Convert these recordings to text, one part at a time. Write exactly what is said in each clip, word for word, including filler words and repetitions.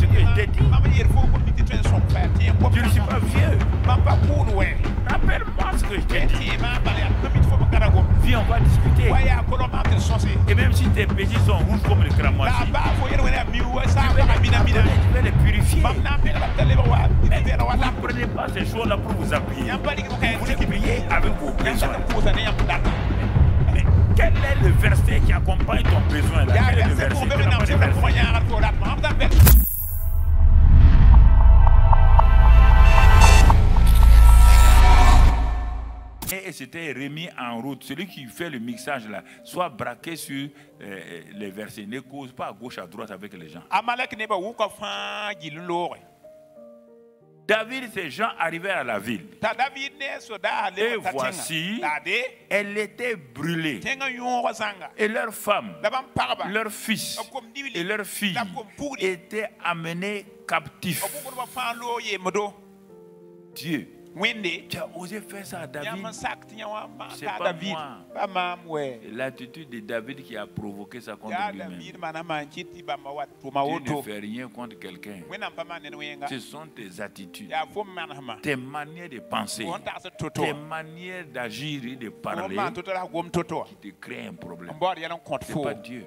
ce que je t'ai dit. Je ne suis pas vieux. Rappelle-moi ce que je t'ai dit. Viens, on va discuter. Et même si tes péchés sont rouges comme le cramoisi, je vais les purifier. Mais vous ne prenez pas ces choses-là pour vous appuyer. Vous voulez prier avec vos besoins. Mais quel est le verset qui accompagne ton besoin là? Quel est le verset? Tu n'as pas de verset. Et c'était remis en route. Celui qui fait le mixage là, soit braqué sur euh, les versets. Ne cause pas à gauche, à droite avec les gens. David, ces gens arrivaient à la ville. Et voici, elle était brûlée. Et leurs femmes, leurs fils et leurs filles étaient amenés captifs. Dieu, tu as osé faire ça à David. C'est pas moi. L'attitude de David qui a provoqué ça contre lui-même. Tu ne fais rien contre quelqu'un. Ce sont tes attitudes, tes manières de penser, tes manières d'agir et de parler qui te créent un problème. C'est pas Dieu.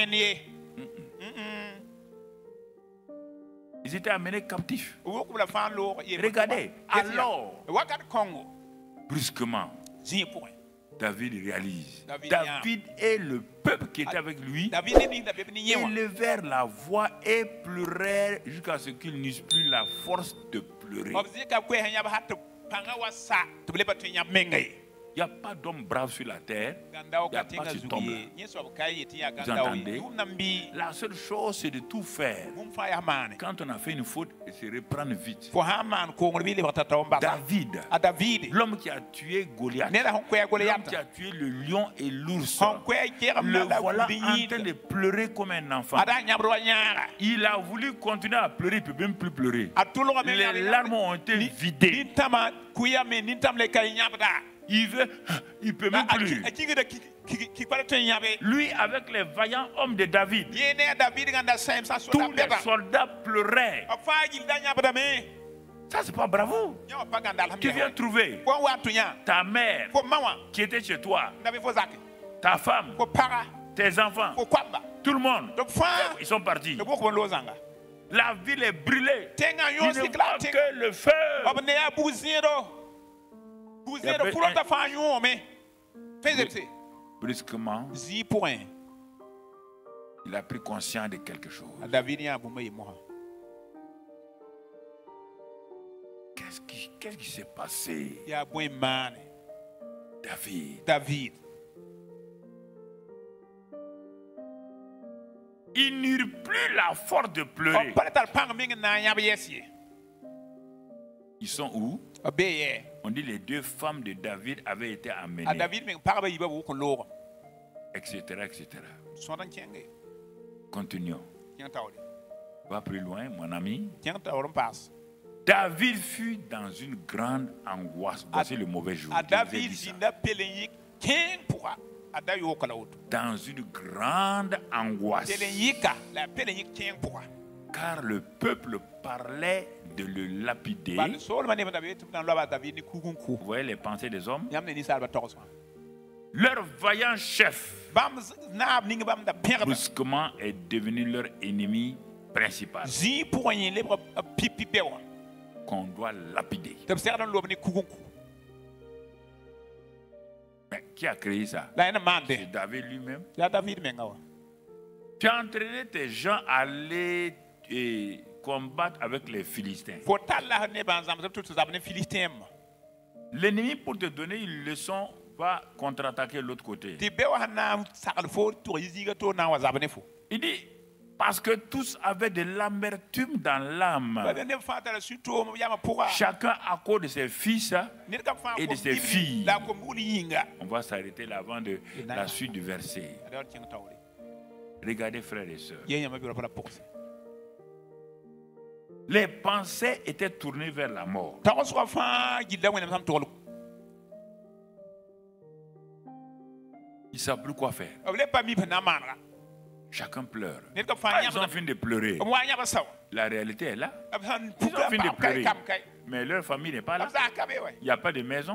Ils étaient amenés captifs. Regardez, alors, brusquement, David réalise. David et le peuple qui était avec lui élevèrent la voix et pleurèrent jusqu'à ce qu'ils n'eussent plus la force de pleurer. Il n'y a pas d'homme brave sur la terre. Il n'y a pas ce tombe. Vous entendez? La seule chose, c'est de tout faire. Quand on a fait une faute, c'est se reprendre vite. David, l'homme qui a tué Goliath, l'homme qui a tué le lion et l'ours, le voilà en train de pleurer comme un enfant. Il a voulu continuer à pleurer, il ne peut même plus pleurer. Les larmes ont été vidées. Il veut, il peut même plus. Lui, avec les vaillants hommes de David, tous les soldats pleuraient. Ça, c'est pas bravo. Tu viens trouver ta mère qui était chez toi, ta femme, tes enfants, tout le monde. Ils sont partis. La ville est brûlée. Il ne voit que le feu. Brusquement, il a pris conscience de quelque chose. Qu'est-ce qui, qu'est-ce qui s'est passé? David. David. Ils n'eurent plus la force de pleurer. Ils sont où? On dit les deux femmes de David avaient été amenées. Etc. etc. Continuons. Va plus loin, mon ami. David fut dans une grande angoisse. Voici le mauvais jour. Dans une grande angoisse. Car le peuple parlait de le lapider. Vous voyez les pensées des hommes? Leur vaillant chef, brusquement, est devenu leur ennemi principal. Qu'on doit lapider. Mais qui a créé ça? C'est David lui-même. Tu as entraîné tes gens à aller et combattre avec les Philistins. L'ennemi, pour te donner une leçon, va contre-attaquer de l'autre côté. Il dit, parce que tous avaient de l'amertume dans l'âme. Chacun à cause de ses fils et de ses filles. On va s'arrêter là avant de la suite du verset. Regardez, frères et sœurs. Les pensées étaient tournées vers la mort. Ils ne savent plus quoi faire. Chacun pleure. Ah, ils ont fini de pleurer. La réalité est là. Ils ont fini de pleurer. Mais leur famille n'est pas là. Il n'y a pas de maison.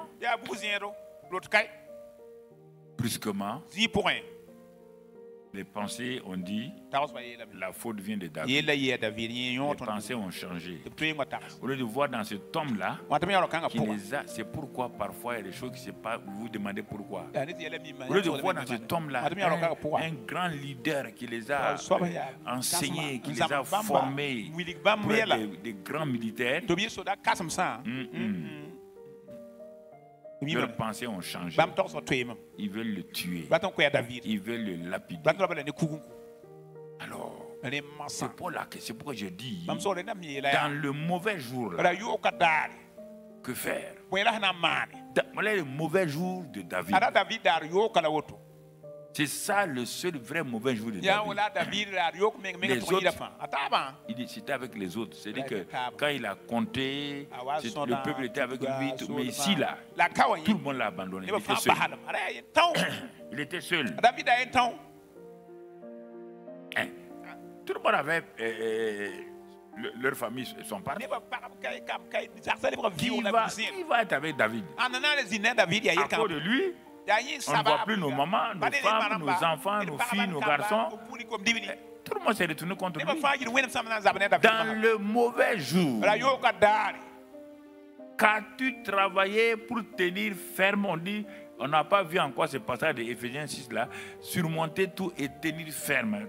Brusquement, les pensées ont dit la faute vient de David. Les pensées ont changé. Au lieu de voir dans ce tome-là, c'est pourquoi parfois il y a des choses qui ne se passent, vous vous demandez pourquoi. Au lieu de voir dans ce tome-là un, un grand leader qui les a enseignés, qui les a formés, des, des grands militaires, leurs pensées ont changé. Ils veulent le tuer. Ils veulent le lapider. Alors, c'est pour là que c'est pourquoi je dis, dans le mauvais jour, là, que faire? Dans le mauvais jour de David. C'est ça le seul vrai mauvais jour de David. Les autres, il c'était avec les autres. C'est-à-dire que quand il a compté, le peuple était avec lui. Mais ici, là, tout le monde l'a abandonné. Il était seul. Il était seul. Hein? Tout le monde avait... Euh, le, leur famille sont partis. Qui va, qui va être avec David? À cause de lui, on ne voit plus nos mamans, nos femmes, nos enfants, nos filles, nos garçons. Tout le monde s'est retourné contre lui. Dans le mauvais jour, qu'as-tu travaillé pour tenir ferme? On dit, on n'a pas vu encore ce passage de Éphésiens six là, surmonter tout et tenir ferme.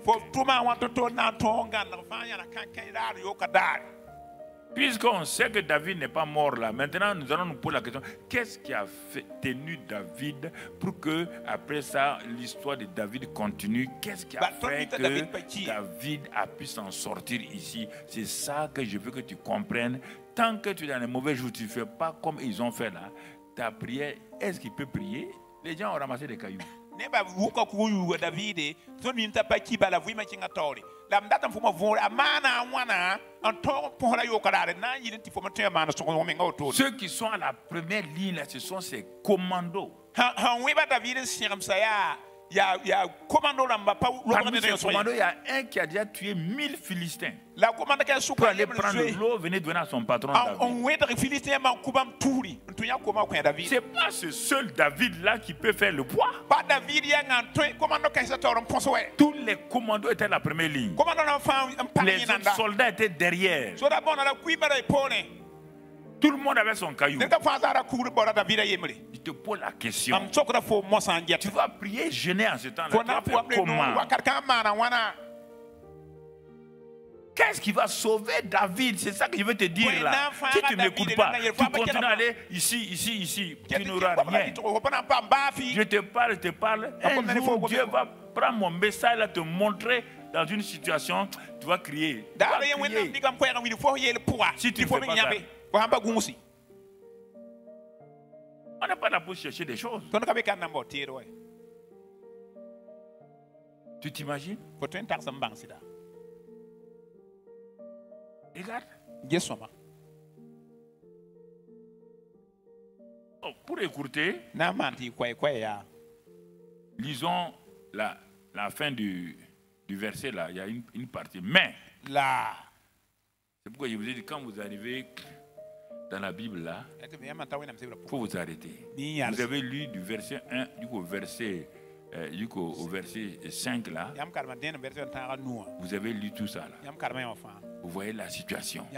Puisqu'on sait que David n'est pas mort là, maintenant nous allons nous poser la question, qu'est-ce qui a fait, tenu David pour que, après ça, l'histoire de David continue? Qu'est-ce qui a fait que David a pu s'en sortir ici? C'est ça que je veux que tu comprennes. Tant que tu es dans les mauvais jours, tu ne fais pas comme ils ont fait là. Ta prière, est-ce qu'il peut prier? Les gens ont ramassé des cailloux. Ceux qui sont à la première ligne, là, ce sont ces commandos. Il y a, il y a commando là, parmi ces commandos, il y a un qui a déjà tué mille Philistins. Pour aller prendre l'eau, venir donner à son patron David. C'est pas ce seul David là qui peut faire le poids. Tous les commandos étaient à la première ligne. Les autres soldats étaient derrière. Tout le monde avait son caillou. Il te pose la question. Tu vas prier, jeûner en ce temps-là. Comment? Qu'est-ce qui va sauver David? C'est ça que je veux te dire là. Si tu ne m'écoutes pas, tu continues à aller ici, ici, ici. Tu n'auras rien. Je te parle, je te parle. Un jour, Dieu va prendre mon message et te montrer dans une situation, tu vas crier. Tu vas crier. Si tu ne fais pas ça. On n'est pas là pour chercher des choses. Tu t'imagines? Regarde. Oh, pour écouter, lisons la, la fin du, du verset là. Il y a une, une partie. Mais là, c'est pourquoi je vous ai dit, quand vous arrivez dans la Bible là, il faut vous arrêter. Vous avez lu du verset un jusqu'au verset, euh, jusqu'au au verset cinq là. Vous avez lu tout ça là. Vous voyez la situation.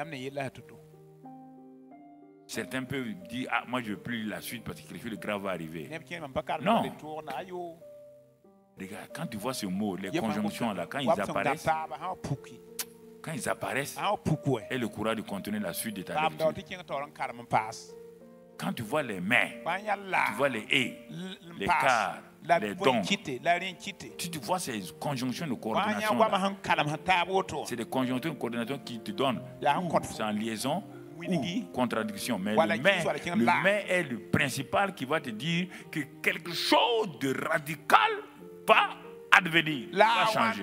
Certains peuvent dire, ah, moi je ne veux plus lire la suite parce que quelque chose de grave va arriver. Non. Regarde, quand tu vois ce mot, les conjonctions là, quand ils apparaissent, quand ils apparaissent, et le courage de continuer la suite de ta lecture. Quand tu vois les mains, tu vois les haies, les quarts, les dons. Si tu vois ces conjonctions de coordination, c'est des conjonctions de coordination qui te donnent c'est en liaison ou contradiction. Mais le main, le main est le principal qui va te dire que quelque chose de radical va advenir, va changer.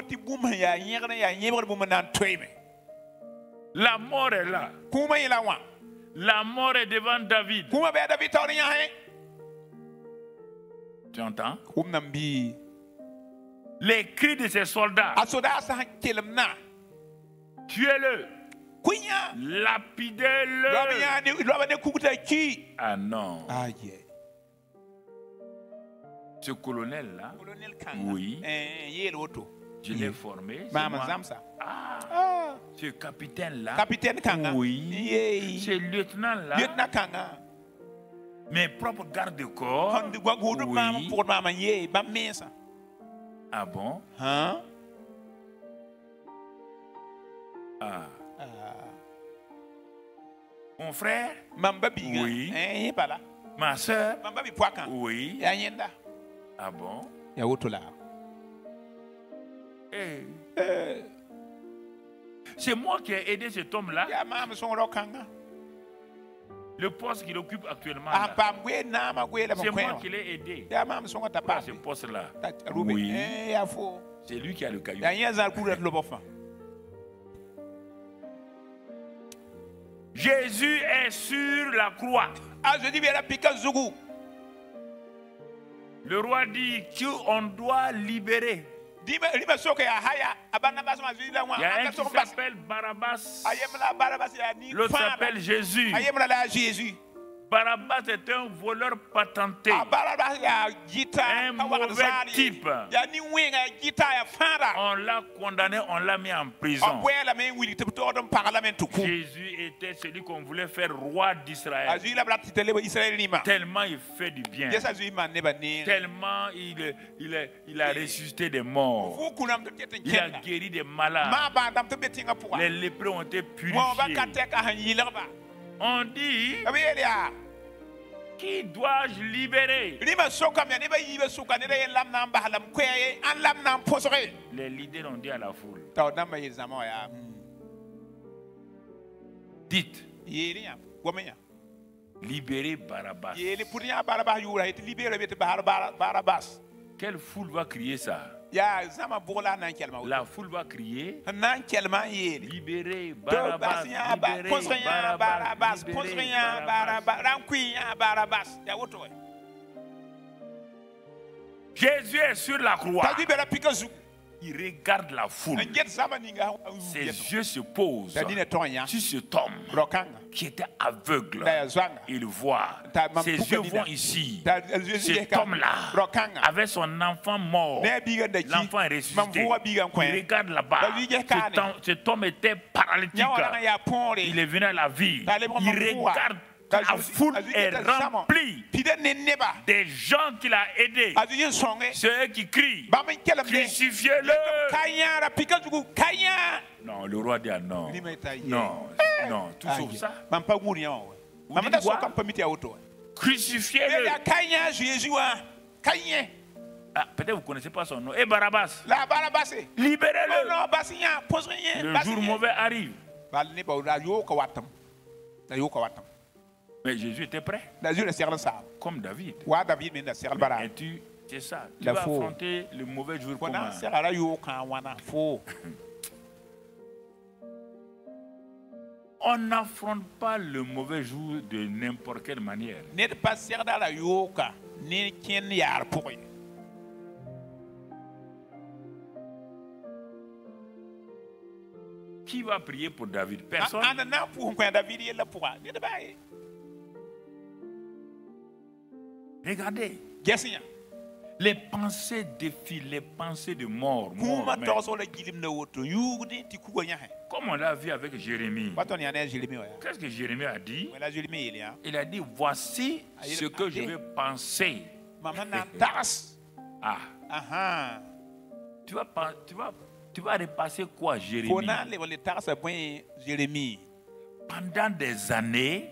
La mort est là. La mort est devant David. Tu entends? les cris de ses soldats. Tuez-le. Lapidez-le. Ah non. Ce colonel-là, oui, je l'ai formé. Ah, ce capitaine-là, oui, ce lieutenant-là, mes propres gardes-corps, oui. Ah bon? Ah. Mon frère, oui. Ma soeur, oui. Ah bon? Hey. C'est moi qui ai aidé cet homme-là. Le poste qu'il occupe actuellement, c'est moi qui l'ai aidé. Pas ce poste-là. Oui. C'est lui qui a le caillou. Jésus est sur la croix. Le roi dit qu'on doit libérer. Il y a un qui s'appelle Barabbas. L'autre s'appelle Jésus. Barabbas est un voleur patenté. Un mauvais type. On l'a condamné, on l'a mis en prison. Jésus était celui qu'on voulait faire roi d'Israël. Tellement il fait du bien. Tellement il, il, il a ressuscité des morts. Il a guéri des malades. Les lépreux ont été purifiés. On dit, qui dois-je libérer? Les leaders ont dit à la foule, dites, libérez Barabbas. Quelle foule va crier ça? La foule va crier, libérez Barabbas, libérez Barabbas, libérez Barabbas. Jésus est sur la croix. Il regarde la foule. Ses yeux se posent sur cet homme qui était aveugle. Il voit. Ses yeux vont ici. Cet homme-là avait son enfant mort. L'enfant est ressuscité. Il regarde là-bas. Cet homme était paralytique. Il est venu à la vie. Il regarde. La foule est remplie des gens qu'il a aidés. Ceux qui crient, crucifiez-le. Non, le roi dit non. Non, non, tout sauf ça. Vous dites quoi? Crucifiez-le. Ah, peut-être vous ne connaissez pas son nom. Et Barabbas, libérez-le. Le jour mauvais arrive. Mais Jésus était prêt. Comme David. Mais tu, c'est ça. Tu vas affronter le mauvais jour comment? On n'affronte pas le mauvais jour de n'importe quelle manière. Qui va prier pour David? Personne. Regardez. Les pensées défilent, les pensées de mort. mort Comme on l'a vu avec Jérémie. Qu'est-ce que Jérémie a dit? Il a dit, voici ce que je vais penser. Ah. Tu vas, tu vas, tu vas repasser quoi, Jérémie? Pendant des années,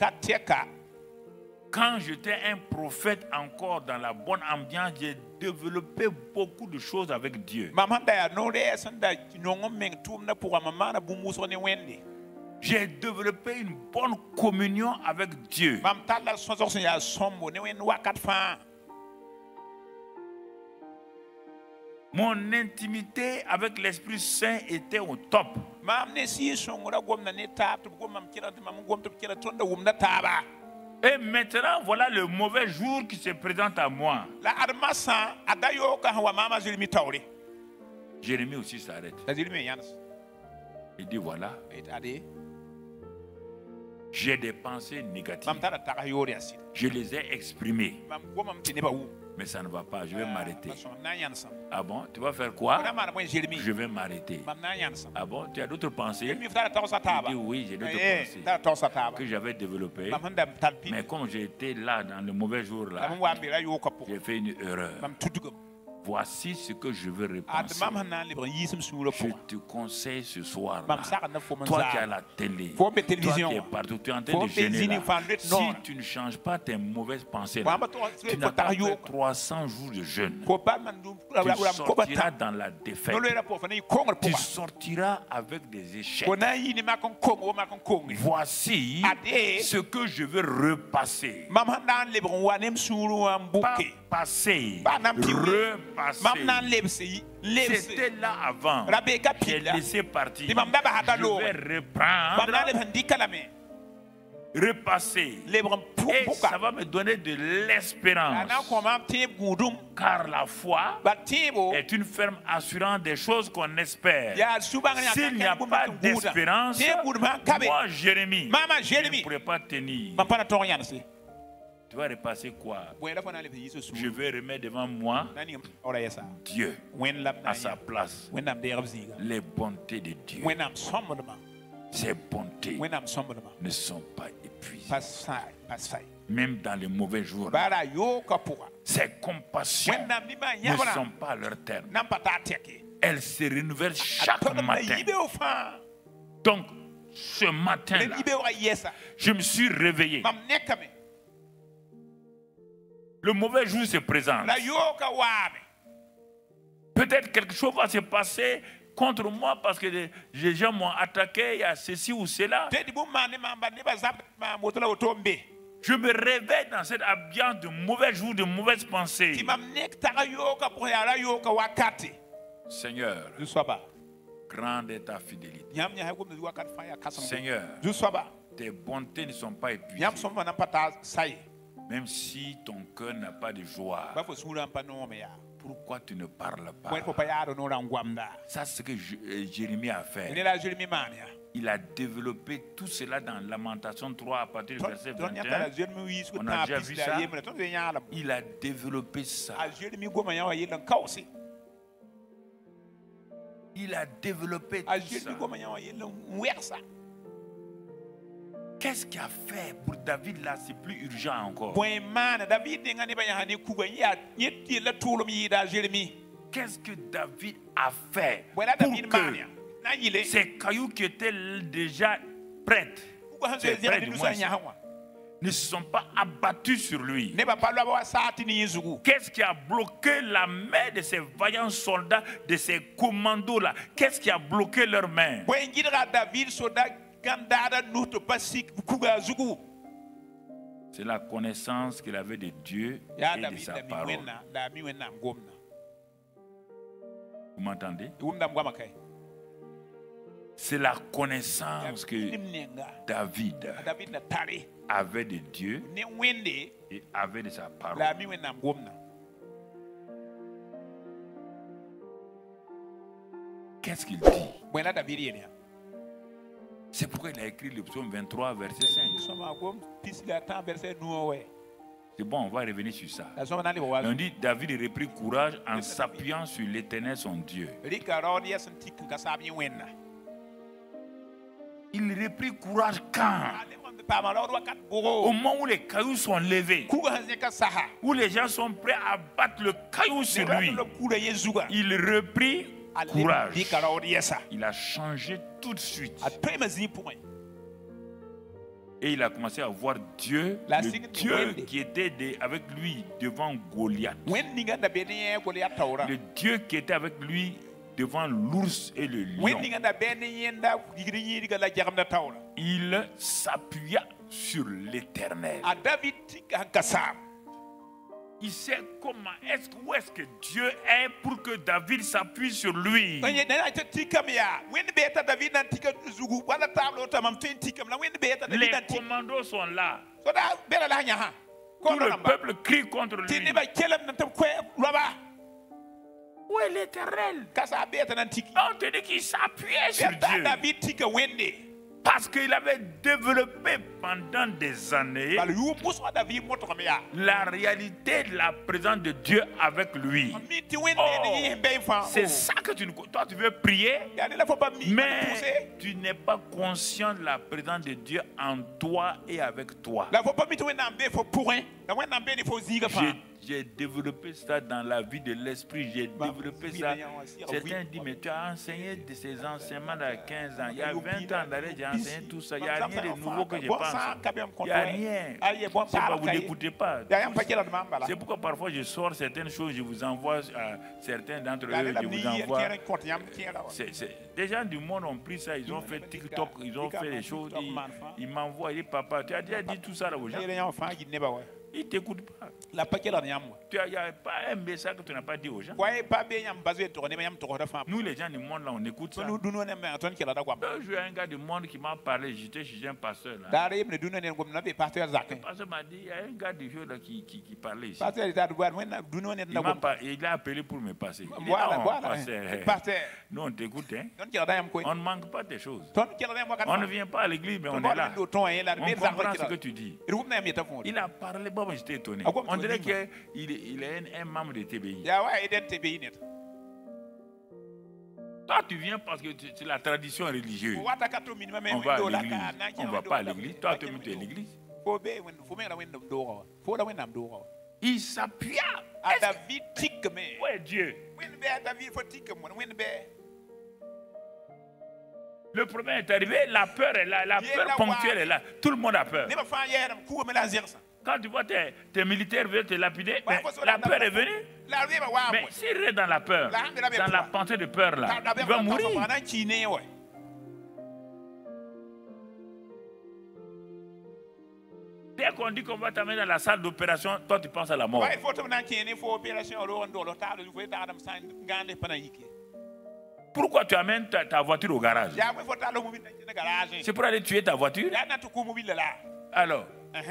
quand j'étais un prophète encore dans la bonne ambiance, j'ai développé beaucoup de choses avec Dieu. J'ai développé une bonne communion avec Dieu. Mon intimité avec l'Esprit Saint était au top. Et maintenant, voilà le mauvais jour qui se présente à moi. Jérémie aussi s'arrête. Il dit voilà. J'ai des pensées négatives. Je les ai exprimées. Mais ça ne va pas, je vais m'arrêter. Ah bon, tu vas faire quoi? Je vais m'arrêter. Ah bon, tu as d'autres pensées? Il dit oui, j'ai d'autres pensées que j'avais développées. Mais comme j'étais là dans le mauvais jour là, j'ai fait une erreur. Voici ce que je veux repenser. Je te conseille ce soir là. Toi qui as la télé, toi qui es partout, tu es en train de gêner là. Si tu ne changes pas tes mauvaises pensées là, tu n'as pas fait trois cents jours de jeûne. Tu sortiras dans la défaite. Tu sortiras avec des échecs. Voici ce que je veux repasser. Pas passer, repasser. C'était là avant. J'ai laissé partir. Je vais reprendre, repasser. Et ça va me donner de l'espérance. Car la foi est une ferme assurance des choses qu'on espère. S'il n'y a pas d'espérance, moi, Jérémie, je ne pourrais pas tenir. Tu vas repasser quoi? Je vais remettre devant moi Dieu à sa place. Les bontés de Dieu. Ces bontés ne sont pas épuisées. Même dans les mauvais jours, ces compassions ne sont pas à leur terme. Elles se renouvellent chaque matin. Donc, ce matin-là, je me suis réveillé. Le mauvais jour se présente. Peut-être quelque chose va se passer contre moi parce que les gens m'ont attaqué, il y a ceci ou cela. Je me réveille dans cette ambiance de mauvais jour, de mauvaises pensées. Seigneur, grande est ta fidélité. Seigneur, tes bontés ne sont pas épuisées. Même si ton cœur n'a pas de joie, pourquoi tu ne parles pas? Ça, c'est ce que Jérémie a fait. Il a développé tout cela dans Lamentation trois à partir du verset vingt et un. On a déjà vu ça. Il a développé ça. Il a développé tout ça. Qu'est-ce qu'il a fait pour David là? C'est plus urgent encore. Qu'est-ce que David a fait pour que ces cailloux qui étaient déjà prêts, prêts du moins, ne se sont pas abattus sur lui? Qu'est-ce qui a bloqué la main de ces vaillants soldats, de ces commandos là? Qu'est-ce qui a bloqué leurs mains? C'est la connaissance qu'il avait de Dieu et de sa parole. Vous m'entendez? C'est la connaissance que David avait de Dieu et avait de sa parole. Qu'est-ce qu'il dit? C'est pourquoi il a écrit le psaume vingt-trois, verset cinq. C'est bon, on va revenir sur ça. On dit David reprit courage en s'appuyant sur l'Éternel son Dieu. Il reprit courage quand? Au moment où les cailloux sont levés, où les gens sont prêts à battre le caillou sur lui, il reprit courage. Il a changé tout de suite. Et il a commencé à voir Dieu, le Dieu qui était de, avec lui devant Goliath. Le Dieu qui était avec lui devant l'ours et le lion. Il s'appuya sur l'Éternel. Il sait comment est-ce, où est-ce que Dieu est pour que David s'appuie sur lui. Les commandos sont là. Tout le peuple crie contre lui. Où est l'Éternel? On te dit qu'il s'appuyait sur Dieu. Parce qu'il avait développé pendant des années la réalité de la présence de Dieu avec lui. Oh, c'est ça que tu, toi tu veux prier, mais tu n'es pas conscient de la présence de Dieu en toi et avec toi. J'ai développé ça dans la vie de l'esprit. J'ai développé ça. Certains disent, mais tu as enseigné de ces enseignements il y a quinze ans. Il y a vingt ans d'arrêt, j'ai enseigné tout ça. Il n'y a rien de nouveau que je pense. Il n'y a rien. C'est pas, vous n'écoutez pas. C'est pourquoi parfois je sors certaines choses, je vous envoie à certains d'entre eux, je vous envoie. C'est, c'est, des gens du monde ont pris ça, ils ont fait TikTok, ils ont fait des choses. Ils, ils m'envoient, ils disent, papa, tu as déjà dit tout ça là aux gens. Ils ne t'écoutent pas. Tu n'y a pas un message que tu n'as pas dit aux gens. Nous, les gens du monde, là, on écoute ça. Je un gars du monde qui m'a parlé, j'étais chez un pasteur. Là. Le pasteur m'a dit, il y a un gars du jeu là, qui, qui, qui parlait ici. Il, m'a, il a appelé pour me passer. Il dit, voilà, non, voilà, pasteur, nous, on t'écoute. Hein. On ne manque pas des choses. On ne vient pas à l'église, mais on est là. On comprend ce que tu dis. Il a parlé. J'étais étonné. On dirait qu'il il est un, un membre de T B I. Toi, tu viens parce que c'est la tradition religieuse. On va à l'église. On ne va pas à l'église. Toi, tu es à l'église. Il s'appuya. Où est Dieu? Le problème est arrivé, la peur est là, la peur ponctuelle est là. Tout le monde a peur. Quand tu vois tes, tes militaires veulent te lapider, mais la peur est venue. Mais s'il reste dans la peur, dans la pensée de peur là, il va mourir. Dès qu'on dit qu'on va t'amener dans la salle d'opération, toi tu penses à la mort. Pourquoi tu amènes ta, ta voiture au garage? C'est pour aller tuer ta voiture? Alors,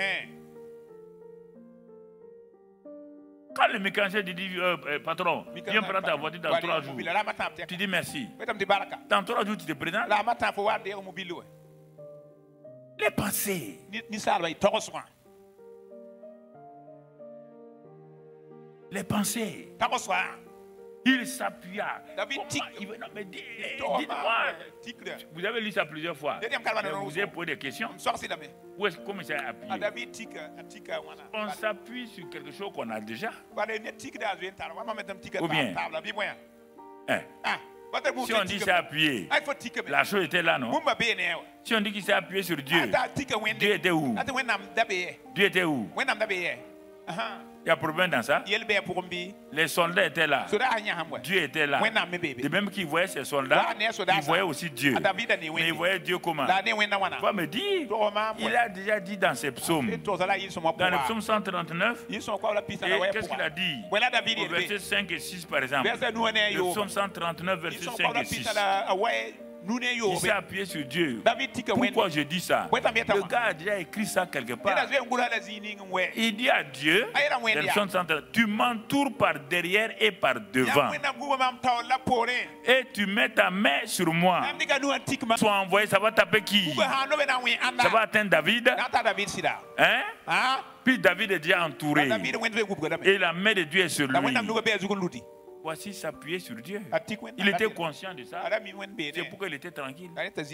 quand le mécanicien te dit, euh, euh, patron, viens prendre ta voiture dans trois jours, tu dis merci. Dans trois jours, tu te présentes. Les pensées. Les pensées. Il s'appuya. Dites-moi, vous avez lu ça plusieurs fois. Vous avez posé des questions. Où est-ce qu'on s'est appuyé? On s'appuie sur quelque chose qu'on a déjà. Ou bien, hein, si on dit c'est appuyé, la chose était là, non? Si on dit qu'il s'est appuyé sur Dieu, Dieu était où? Dieu était où? Il y a problème dans ça. Les soldats étaient là. Dieu était là. De même qu'ils voyaient ces soldats, ils voyaient aussi Dieu. Mais ils voyaient Dieu comment? Il va me dire, il a déjà dit dans ses psaumes, dans le psaume cent trente-neuf, et qu'est-ce qu'il a dit? Au verset cinq et six par exemple. Le psaume cent trente-neuf, verset cinq et six. Il s'est appuyé sur Dieu. Pourquoi je dis ça? Le gars a déjà écrit ça quelque part. Il dit à Dieu, tu m'entoures par derrière et par devant. Et tu mets ta main sur moi. Sois envoyé, ça va taper qui? Ça va atteindre David. Hein? Puis David est déjà entouré. Et la main de Dieu est sur lui. Voici s'appuyer sur Dieu. Il était conscient de ça. C'est pourquoi il était tranquille.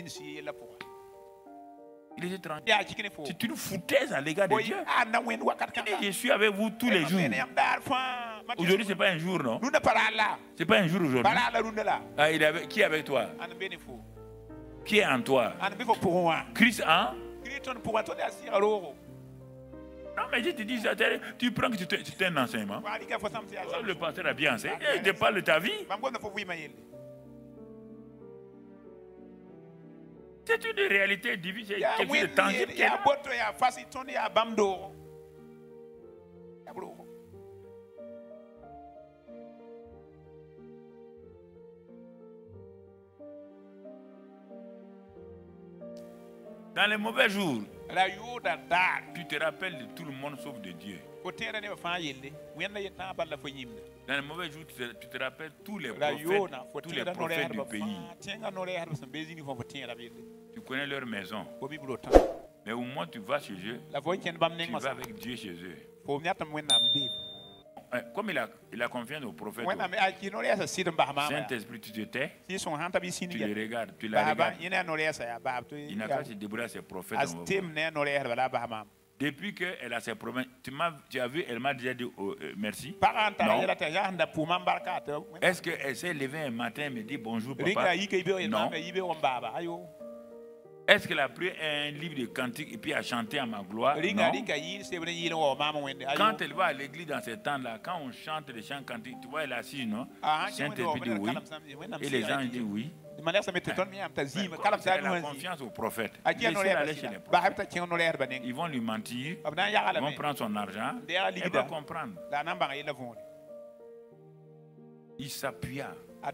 Il était tranquille. C'est une foutaise à l'égard de Dieu. Je suis avec vous tous les jours. Aujourd'hui, ce n'est pas un jour, non? Ce n'est pas un jour aujourd'hui. Ah, il est avec, qui est avec toi? Qui est en toi? Christ, hein? Non, mais je te dis, tu prends que tu es un enseignement. Le pasteur a bien enseigné. Il te parle de ta vie. C'est une réalité divine, c'est quelque chose de tangible. Dans les mauvais jours, Tu te rappelles de tout le monde sauf de Dieu. Dans les mauvais jours, tu te, tu te rappelles tous les prophètes, tous les prophètes du pays. Tu connais leur maison. Mais au moins tu vas chez eux, tu vas avec Dieu chez eux. Comme il a, il a confiance au prophète, Saint-Esprit, tu te tais, tu les regardes, tu la regardes. Il n'a qu'à se débrouiller à ses prophètes. Depuis qu'elle a ses promesses, tu, tu as vu, elle m'a déjà dit oh, euh, merci. Non. Est-ce qu'elle s'est levée un matin et me dit bonjour papa? Non. Est-ce qu'elle a pris un livre de cantiques et puis a chanté à ma gloire? Non. Quand elle va à l'église dans ces temps-là, quand on chante les chants cantiques, tu vois, elle est assise, non? Saint-Esprit dit oui. Et les gens disent oui. Elle a confiance au prophète. Ils vont lui mentir, ils vont prendre son argent, elle va comprendre. Il s'appuya.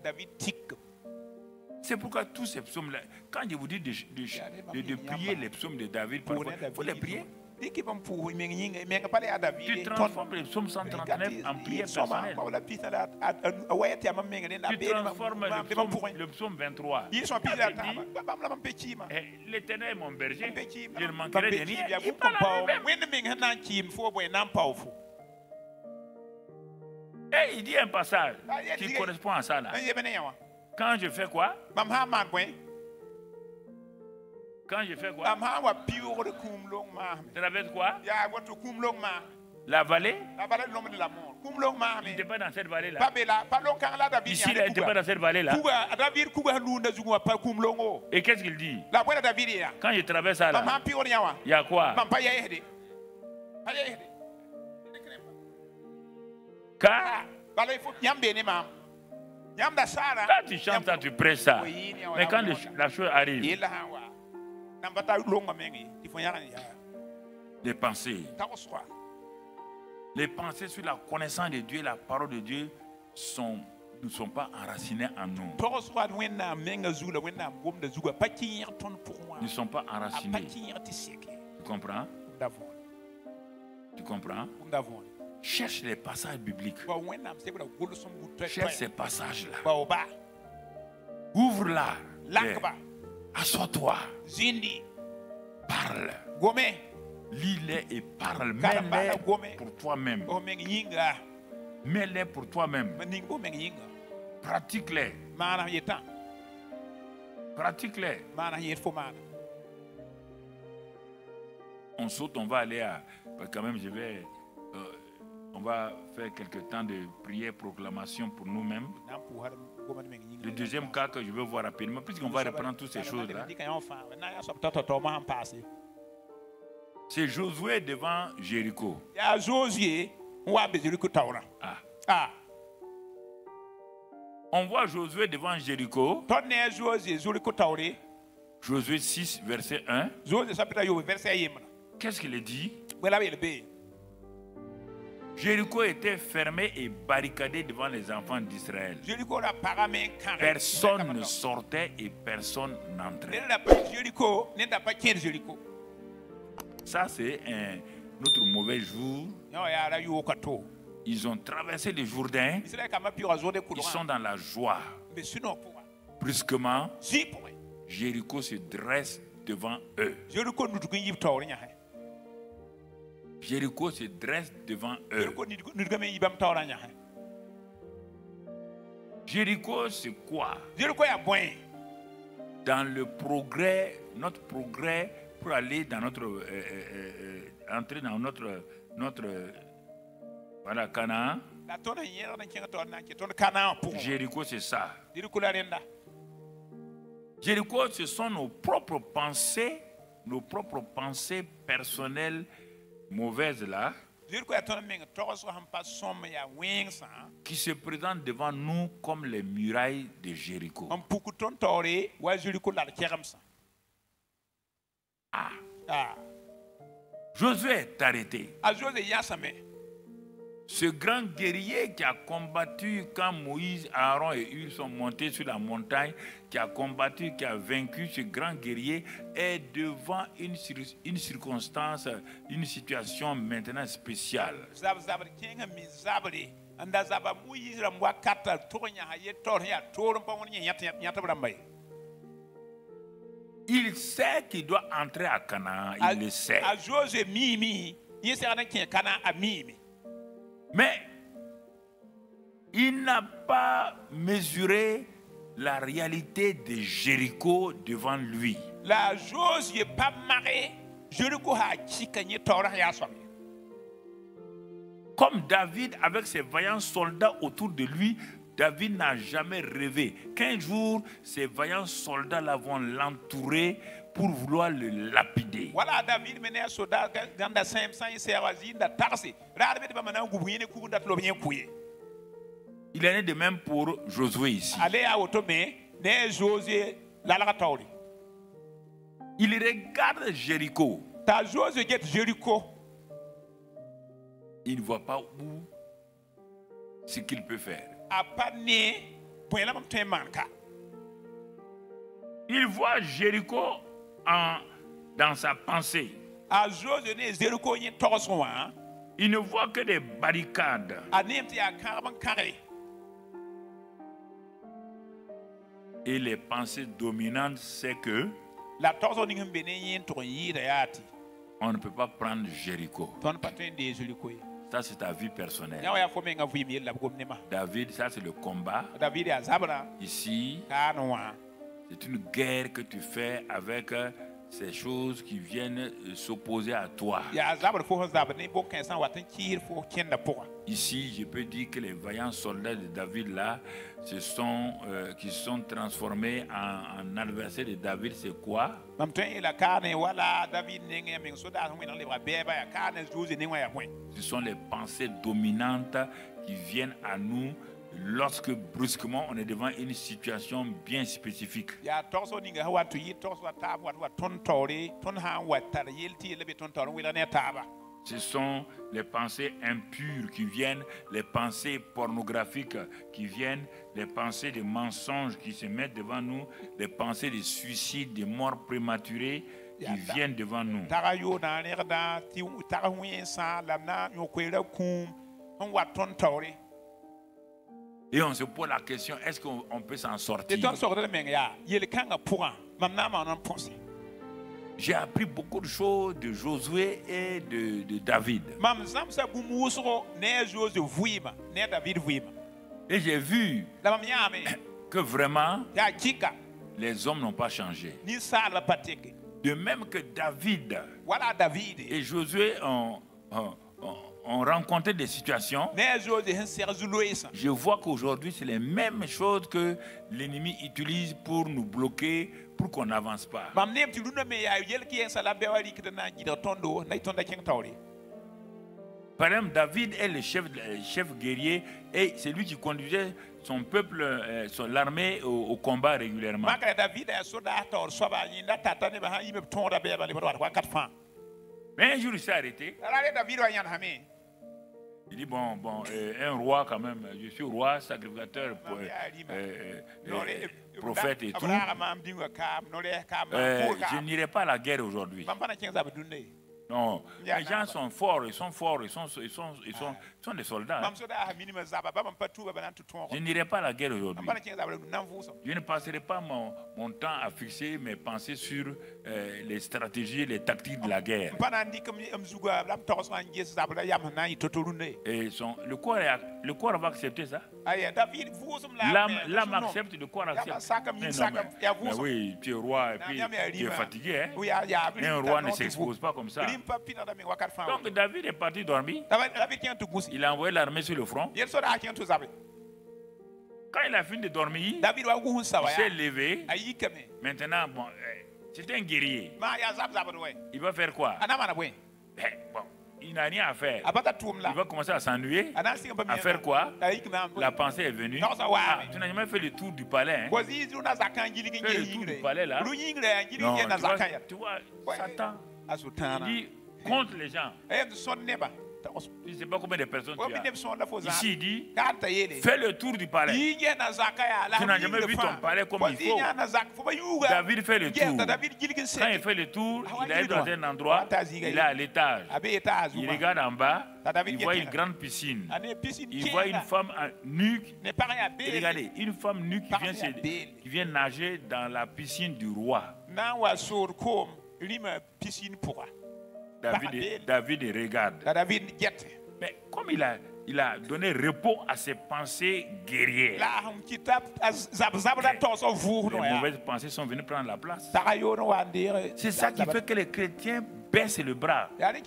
C'est pourquoi tous ces psaumes-là, quand je vous dis de, de, de, de prier les psaumes de David, il faut les prier. Tu transformes le psaume cent trente-neuf en prière personnelle. Tu transformes le psaume, le psaume vingt-trois. L'Éternel est mon berger, je ne manquerai de rien. Il parle et il dit un passage qui correspond à ça là. Quand je fais quoi? Quand je fais quoi? Traverse quoi? La vallée? Il n'était pas dans cette vallée-là. Ici, il n'était pas dans cette vallée-là. Et qu'est-ce qu'il dit? Quand je traverse ça là, il y a quoi? Car quand tu chantes ça, tu prêches ça. Mais quand la chose arrive, les pensées, les pensées sur la connaissance de Dieu, la parole de Dieu sont, ne sont pas enracinées en nous. Ne sont pas enracinées. Tu comprends? Tu comprends? Cherche les passages bibliques. Cherche ces passages-là. Ouvre-la. Assois-toi. Parle. Lis-les et parle. Mets-les pour toi-même. Mets-les pour toi-même. Pratique-les. Pratique-les. On saute, on va aller à... Quand même, je vais... Euh, on va faire quelques temps de prière, proclamation pour nous-mêmes. Le deuxième cas que je veux voir rapidement, puisqu'on va reprendre toutes ces choses-là. C'est Josué devant Jéricho. Ah. On voit Josué devant Jéricho. Josué six, verset un. Qu'est-ce qu'il dit? Jéricho était fermé et barricadé devant les enfants d'Israël. Personne ne sortait et personne n'entrait. Ça, c'est un autre mauvais jour. Ils ont traversé le Jourdain. Ils sont dans la joie. Brusquement, Jéricho se dresse devant eux. Jéricho se dresse devant eux. Jéricho, c'est quoi? Dans le progrès, notre progrès pour aller dans notre, euh, euh, euh, entrer dans notre, notre, voilà, Canaan. Jéricho, c'est ça. Jéricho, ce sont nos propres pensées, nos propres pensées personnelles mauvaises là, qui se présentent devant nous comme les murailles de Jéricho. Ah. Ah. Josué est arrêté. Ce grand guerrier qui a combattu quand Moïse, Aaron et Hur sont montés sur la montagne, qui a combattu, qui a vaincu, ce grand guerrier est devant une, une circonstance, une situation maintenant spéciale. Il sait qu'il doit entrer à Canaan, il le sait. Mais il n'a pas mesuré la réalité de Jéricho devant lui. La chose n'est pas marrée. Jéricho a chikanye toraya somme. Comme David avec ses vaillants soldats autour de lui, David n'a jamais rêvé qu'un jour ces vaillants soldats vont l'entourer pour vouloir le lapider. Voilà David menait soldat ganda cinq cents servazine da tarsi. Radbe ba mana gubuyene ku da tlo bien kuye. Il en est de même pour Josué ici. Allez à Otome, né Josué la la tauri. Il regarde Jéricho. Ta Josué get Jéricho. Il ne voit pas où ce qu'il peut faire. Il voit Jéricho en, dans sa pensée. Il ne voit que des barricades. Et les pensées dominantes, c'est que on ne peut pas prendre Jéricho. Ça, c'est ta vie personnelle. David, ça, c'est le combat. Ici, c'est une guerre que tu fais avec ces choses qui viennent s'opposer à toi. Ici, je peux dire que les vaillants soldats de David, là, se sont, euh, qui se sont transformés en, en adversaires de David, c'est quoi? Ce sont les pensées dominantes qui viennent à nous lorsque brusquement on est devant une situation bien spécifique. Ce sont les pensées impures qui viennent, les pensées pornographiques qui viennent, les pensées de mensonges qui se mettent devant nous, les pensées de suicide, de mort prématurée qui viennent devant nous. Et on se pose la question, est-ce qu'on peut s'en sortir? J'ai appris beaucoup de choses de Josué et de, de David. Et j'ai vu que vraiment les hommes n'ont pas changé. De même que David et Josué ont, ont, ont, ont rencontré des situations, je vois qu'aujourd'hui c'est les mêmes choses que l'ennemi utilise pour nous bloquer, pour qu'on n'avance pas. Par exemple, David est le chef, le chef guerrier et c'est lui qui conduisait son peuple, euh, son l'armée au, au combat régulièrement. Mais un jour il s'est arrêté. Il dit bon, bon, euh, un roi quand même, je suis roi, sacrificateur, euh, euh, euh, prophète et tout. Euh, je n'irai pas à la guerre aujourd'hui. Non, les gens sont forts, ils sont forts, ils sont, ils sont, ils sont, ils sont des soldats. Hein. Je n'irai pas à la guerre aujourd'hui. Je ne passerai pas mon, mon temps à fixer mes pensées sur euh, les stratégies, les tactiques de la guerre. Et son, le, corps est, le corps va accepter ça. L'âme accepte, le corps accepte. Mais non, mais, mais oui, tu es roi et puis tu es fatigué. Hein? Et un roi ne s'expose pas comme ça. Donc David est parti dormir. Il a envoyé l'armée sur le front. Quand il a fini de dormir, il s'est levé. Maintenant, bon, c'est un guerrier. Il va faire quoi? Bon, il n'a rien à faire. Il va commencer à s'ennuyer. À faire quoi? La pensée est venue. Ah, tu n'as jamais fait le tour du palais. Hein? Fais le tour du palais là. Non, tu vois, tu vois Satan. Il dit contre les gens. Je ne sais pas combien de personnes tu as. Ici, il dit, fais le tour du palais. Tu n'as jamais vu ton palais comme il faut. David fait le tour. Quand il fait le tour, il est dans un endroit, il est à l'étage. Il regarde en bas, il voit une grande piscine. Il voit une femme nue. Regardez, une femme nue qui vient, qui vient nager dans la piscine du roi. David, David regarde. Mais comme il a, il a donné repos à ses pensées guerrières, les mauvaises pensées sont venues prendre la place. C'est ça qui fait que les chrétiens baissent le bras.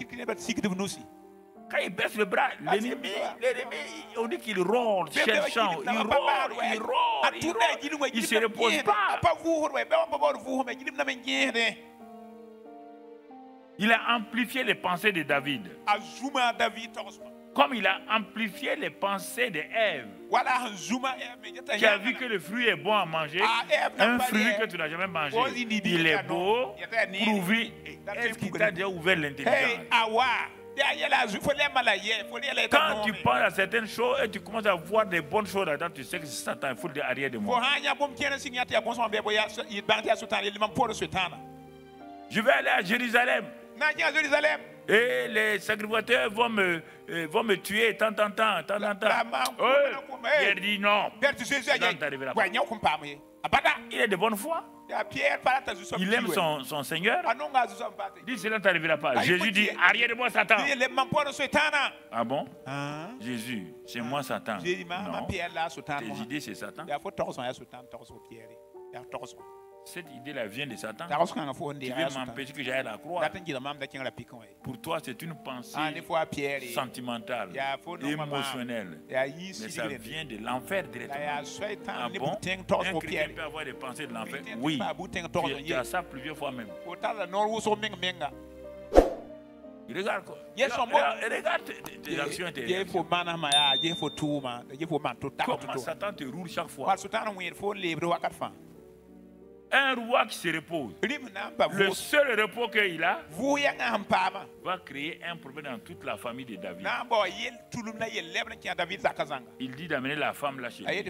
Quand ils baissent le bras, l'ennemi, on dit qu'il rôde, cherchant, il rôde, il rôde, il rôde, il ne se repose pas. Il a amplifié les pensées de David. Comme il a amplifié les pensées de Ève, qui a vu que le fruit est bon à manger, un fruit que tu n'as jamais mangé. Il est beau, prouvé. Est-ce qu'il t'a déjà ouvert l'intelligence? Quand tu parles à certaines choses et tu commences à voir des bonnes choses là-dedans, tu sais que c'est Satan, il faut le arrière de moi. Je vais aller à Jérusalem. Et les sacrificateurs vont me, euh, vont me tuer tant, tant, tant, tant, tant, tant. Oh, il dit non. Il est de bonne foi. Il aime son, son Seigneur. Il dit cela ne t'arrivera pas. Jésus dit arrière de moi Satan. Ah bon? Jésus, c'est moi Satan. Non. Tes idées c'est Satan. Cette idée-là vient de Satan. Tu veux m'empêcher que j'aille à la croix. Pour toi, c'est une pensée sentimentale, émotionnelle. Mais ça vient de l'enfer directement. Ah bon? Un chrétien peut avoir des pensées de l'enfer? Oui. Tu, tu as ça plusieurs fois même. Regarde quoi. Regarde tes, tes actions intérieures. Comment Satan te roule chaque fois. Un roi qui se repose, le seul repos qu'il a va créer un problème dans toute la famille de David. Il dit d'amener la femme là chez lui.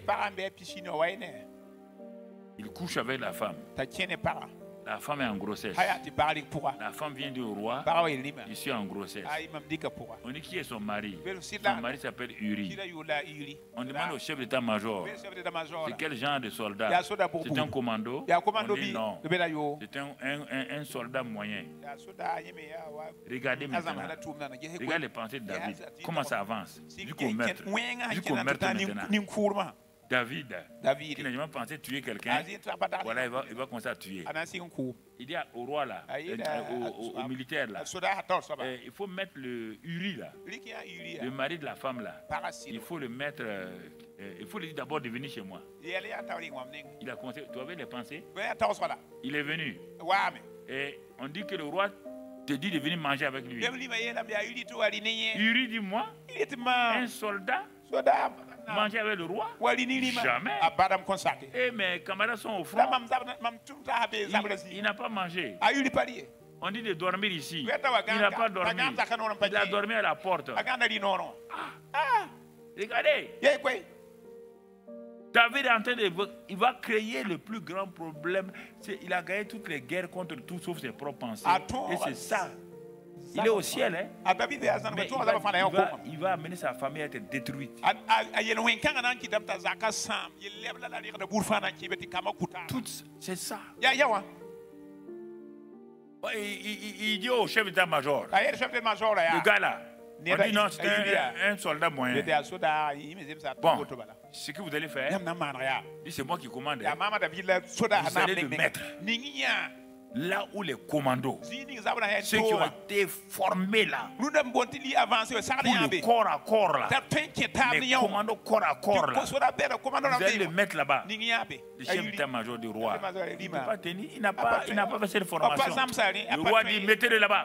Il couche avec la femme. La femme est en grossesse. La femme vient du roi. Je suis en grossesse. On dit qui est son mari. Son mari s'appelle Uri. On demande au chef d'état-major c'est quel genre de soldat. C'est un commando. On dit non. C'est un, un, un, un soldat moyen. Regardez maintenant. Regardez les pensées de David. Comment ça avance. Jusqu'au meurtre. Jusqu'au meurtre maintenant. David, David, qui n'a jamais pensé tuer quelqu'un, voilà, il va, il va commencer à tuer. Il dit au roi là, au, au, au militaire là, eh, il faut mettre le Uri là, le mari de la femme là, il faut le mettre, euh, il faut lui dire d'abord de venir chez moi. Il a commencé, tu avais les pensées? Il est venu. Et on dit que le roi te dit de venir manger avec lui. Uri dit moi, un soldat. Manger avec le roi? Jamais. Et mes camarades sont au front. Il, il n'a pas mangé. On dit de dormir ici. Il n'a pas dormi. Il a dormi à la porte. Ah. Regardez. David est en train de... Il va créer le plus grand problème. Il a gagné toutes les guerres contre tout sauf ses propres pensées. Et c'est ça. Il est au ciel, hein? Mais il, va, il, va, il va amener sa famille à être détruite. Tout, c'est ça. Il, il, il dit au chef d'état-major, le gars là, on dit non, c'est un, un soldat moyen. Bon, ce que vous allez faire, c'est moi qui commande. Vous allez le mettre là où les commandos, ceux qui ont été formés là, pour le corps à corps là, les commandos corps à corps là, vous allez le mettre là-bas. Le chef d'état-major du roi, il ne peut pas tenir, il n'a pas, il n'a pas fait cette formation. Le roi dit mettez-le là-bas.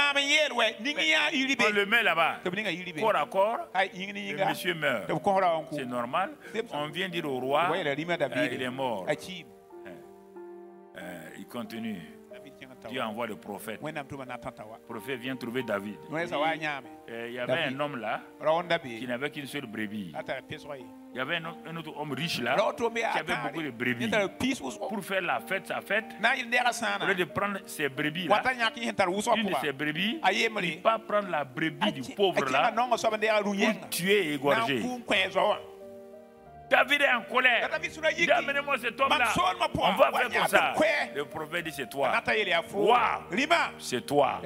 On le met là-bas, corps à corps, le monsieur meurt. C'est normal. On vient dire au roi, euh, il est mort. Euh, il continue. Dieu envoie le prophète. Le prophète vient trouver David. Il y avait un homme là qui n'avait qu'une seule brebis. Il y avait un, un autre homme riche là qui avait beaucoup de brebis. Pour faire la fête, sa fête, au lieu de prendre ses brebis là, une de ses brebis, il ne peut pas prendre la brebis du pauvre là pour tuer et égorger. David est en colère. Il dit, amenez-moi cet homme-là. On va faire comme ça. Le prophète dit, c'est toi. Wow. C'est toi.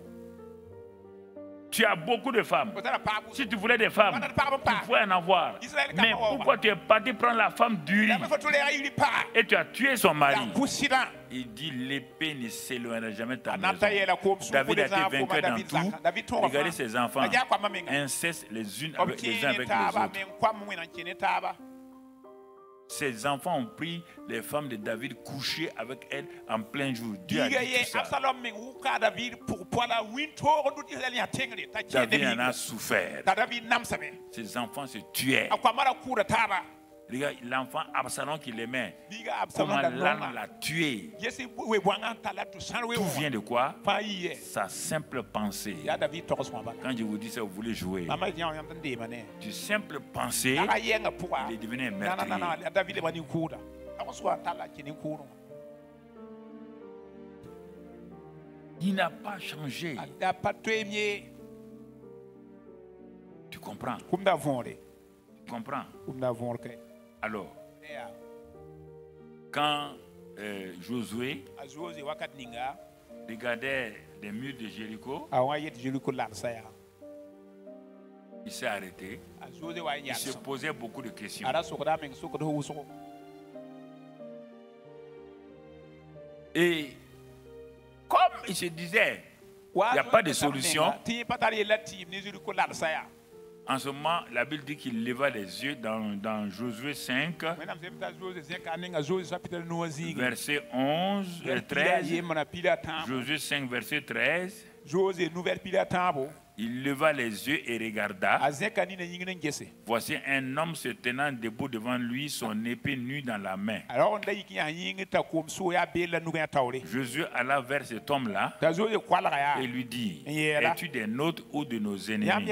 Tu as beaucoup de femmes. Si tu voulais des femmes, tu pouvais en avoir. Mais pourquoi tu es parti prendre la femme d'Uri et tu as tué son mari? Il dit, l'épée ne s'éloignera jamais de ta maison. David a été vainqueur dans tout. Regardez ses enfants. Inceste les unes avec les uns avec les autres. Ses enfants ont pris les femmes de David, couché avec elles en plein jour. Dieu a dit tout ça. David en a souffert. Ses enfants se tuaient. Regarde, l'enfant Absalom qui l'aimait, comment l'âne l'a tué. Tout vient de quoi? Sa simple pensée. Quand je vous dis ça, vous voulez jouer. Du simple pensée, il est devenu un meurtrier. Il n'a pas changé. Tu comprends? Tu comprends? Alors, quand euh, Josué regardait les murs de Jéricho, il s'est arrêté. Il se posait beaucoup de questions. Et comme il se disait, il n'y a pas de solution. En ce moment, la Bible dit qu'il leva les yeux dans, dans Josué cinq, verset onze et treize. Josué cinq, verset treize. Il leva les yeux et regarda. Voici un homme se tenant debout devant lui, son épée nue dans la main. Josué alla vers cet homme-là et lui dit, es-tu des nôtres ou de nos ennemis?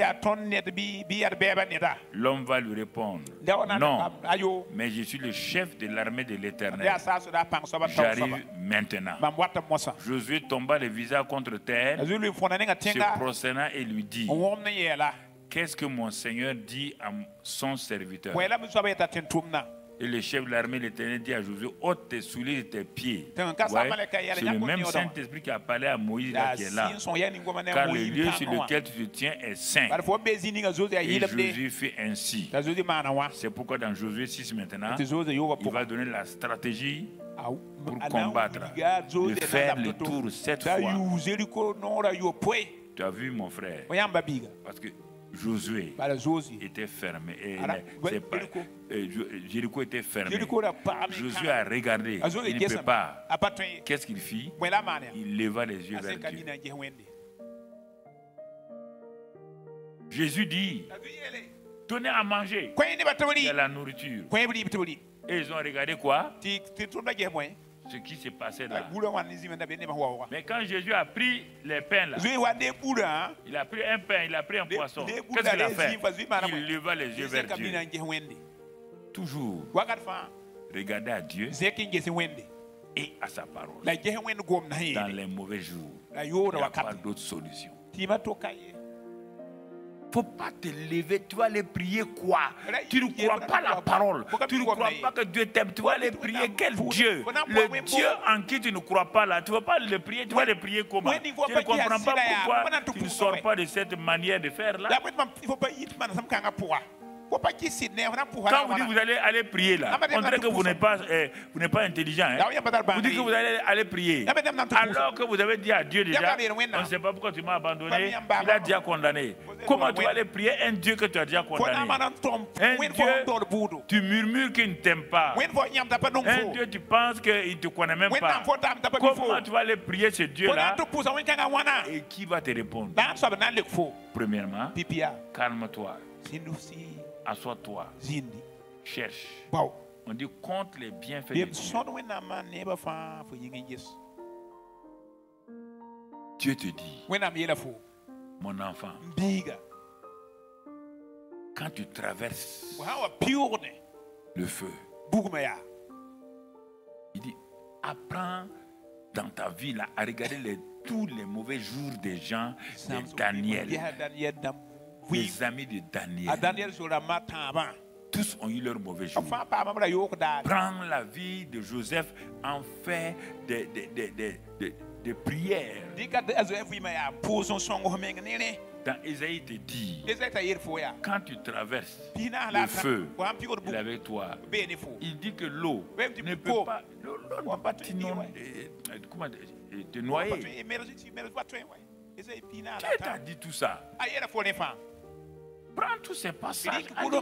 L'homme va lui répondre, non, mais je suis le chef de l'armée de l'Éternel. J'arrive maintenant. Josué tomba le visage contre terre, se prosterna et lui dit, qu'est-ce que mon Seigneur dit à son serviteur? Et le chef de l'armée de l'Éternel dit à Josué, ôte tes souliers de tes pieds. Ouais, c'est le même Saint-Esprit qui a parlé à Moïse là, qui est là. Car le lieu sur lequel tu te tiens est saint. Et Josué fait ainsi. C'est pourquoi dans Josué six maintenant, il va donner la stratégie pour combattre, de faire le tour sept fois. Tu as vu mon frère? Parce que Josué était fermé. Et pas, euh, Jéricho était fermé. Josué a regardé. Il ne peut pas. Qu'est-ce qu'il fit? Il leva les yeux vers Dieu. Jésus dit, donnez à manger. Il y a la nourriture. Et ils ont regardé quoi? Ce qui s'est passé là. Mais quand Jésus a pris les pains là, il a pris un pain, il a pris un poisson. Qu'est-ce qu'il a fait? Il leva les yeux vers Dieu. Toujours regarder à Dieu et à sa parole. Dans les mauvais jours, il n'y a pas d'autre solution. Il ne faut pas te lever, tu vas aller prier quoi? Tu ne crois pas la parole, tu ne crois pas que Dieu t'aime, tu vas aller prier quel Dieu? Le Dieu en qui tu ne crois pas là, tu ne vas pas le prier, tu vas le prier comment? Tu ne comprends pas pourquoi tu ne sors pas de cette manière de faire là? Quand vous dites que vous allez aller prier là, on dirait que vous n'êtes pas, eh, vous n'êtes pas intelligent. Hein? Vous dites que vous allez aller prier. Alors que vous avez dit à Dieu déjà, on ne sait pas pourquoi tu m'as abandonné, il a déjà condamné. Comment tu vas aller prier un Dieu que tu as déjà condamné? Un Dieu, tu murmures qu'il ne t'aime pas. Un Dieu, tu penses qu'il ne te connaît même pas. Comment tu vas aller prier ce Dieu-là? Et qui va te répondre? Premièrement, calme-toi. Assois-toi. Cherche. On dit compte les bienfaits de Dieu. Dieu te dit, mon enfant, quand tu traverses le feu, il dit, apprends dans ta vie là, à regarder les, tous les mauvais jours des gens de Daniel, les amis de Daniel. Tous ont eu leurs mauvais jours. Prends la vie de Joseph, en fait des, des, des, des, des, des prières. Dans Ésaïe te dit, quand tu traverses le feu, il est avec toi. Il dit que l'eau ne peut pas, l'eau ne peut pas t'inonder, comment te noyer. Qui t'a dit tout ça? Prends tous ces passages.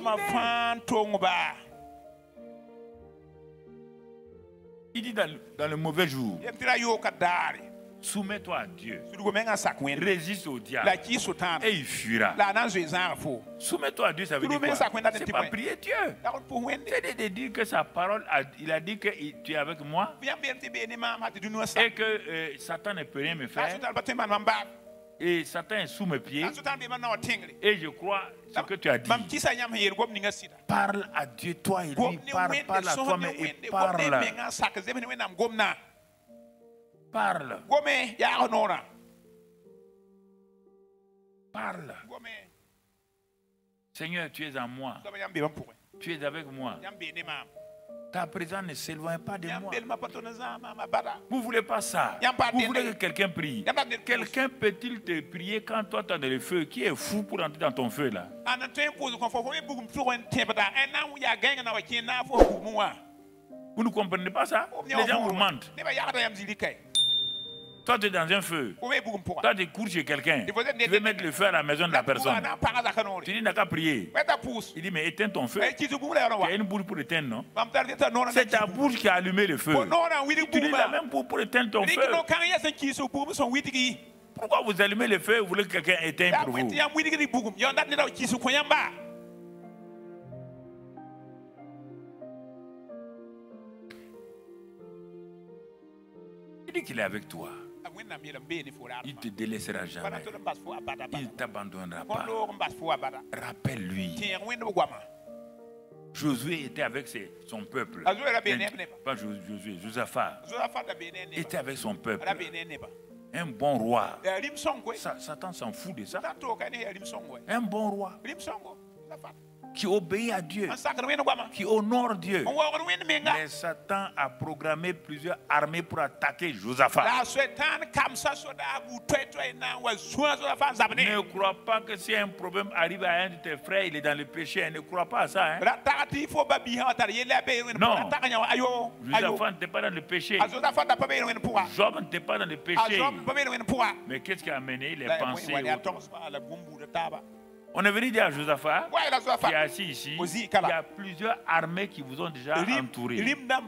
Il dit dans, dans le mauvais jour, soumets-toi à Dieu. Résiste au diable. Et il fuira. Soumets-toi à Dieu, ça veut dire quoi? C'est pas prier Dieu. C'est de dire que sa parole, a, il a dit que tu es avec moi. Et que euh, Satan ne peut rien me faire. Et Satan est sous mes pieds. Et je crois ce que tu as dit. Parle à Dieu, toi et lui. Parle, parle à toi-même et parle. Parle. Parle. Seigneur, tu es en moi. Tu es avec moi. Ta présence ne s'éloigne pas de moi. Vous ne voulez pas ça. Vous voulez que quelqu'un prie. Quelqu'un peut-il te prier quand toi tu as dans le feu? Qui est fou pour entrer dans ton feu là? Vous ne comprenez pas ça? Les gens vous mentent. Toi, tu es dans un feu. Toi, tu cours chez quelqu'un. Tu veux mettre le feu à la maison de la personne. Tu dis, n'a qu'à prier. Il dit, mais éteins ton feu. Tu as une bouche pour éteindre, non? C'est ta bouche qui a allumé le feu. Tu dis la même pour, pour éteindre ton feu. Pourquoi vous allumez le feu et vous voulez que quelqu'un éteigne pour vous? Il dit qu'il est avec toi. Il ne te délaissera jamais. Il ne t'abandonnera pas. Rappelle-lui. Josué était avec ses, son peuple. Pas Josué, Josaphat était avec son peuple. Un bon roi. Satan s'en fout de ça. Un bon roi qui obéit à Dieu, qui honore Dieu. Mais Satan a programmé plusieurs armées pour attaquer Josaphat. Ne crois pas que si un problème arrive à un de tes frères, il est dans le péché. Ne crois pas à ça. Hein? Non. Josaphat n'était pas dans le péché. Job n'était pas dans le péché. Mais qu'est-ce qui a amené les pensées? On est venu dire à Josaphat, qui est assis ici, il y a plusieurs armées qui vous ont déjà entouré.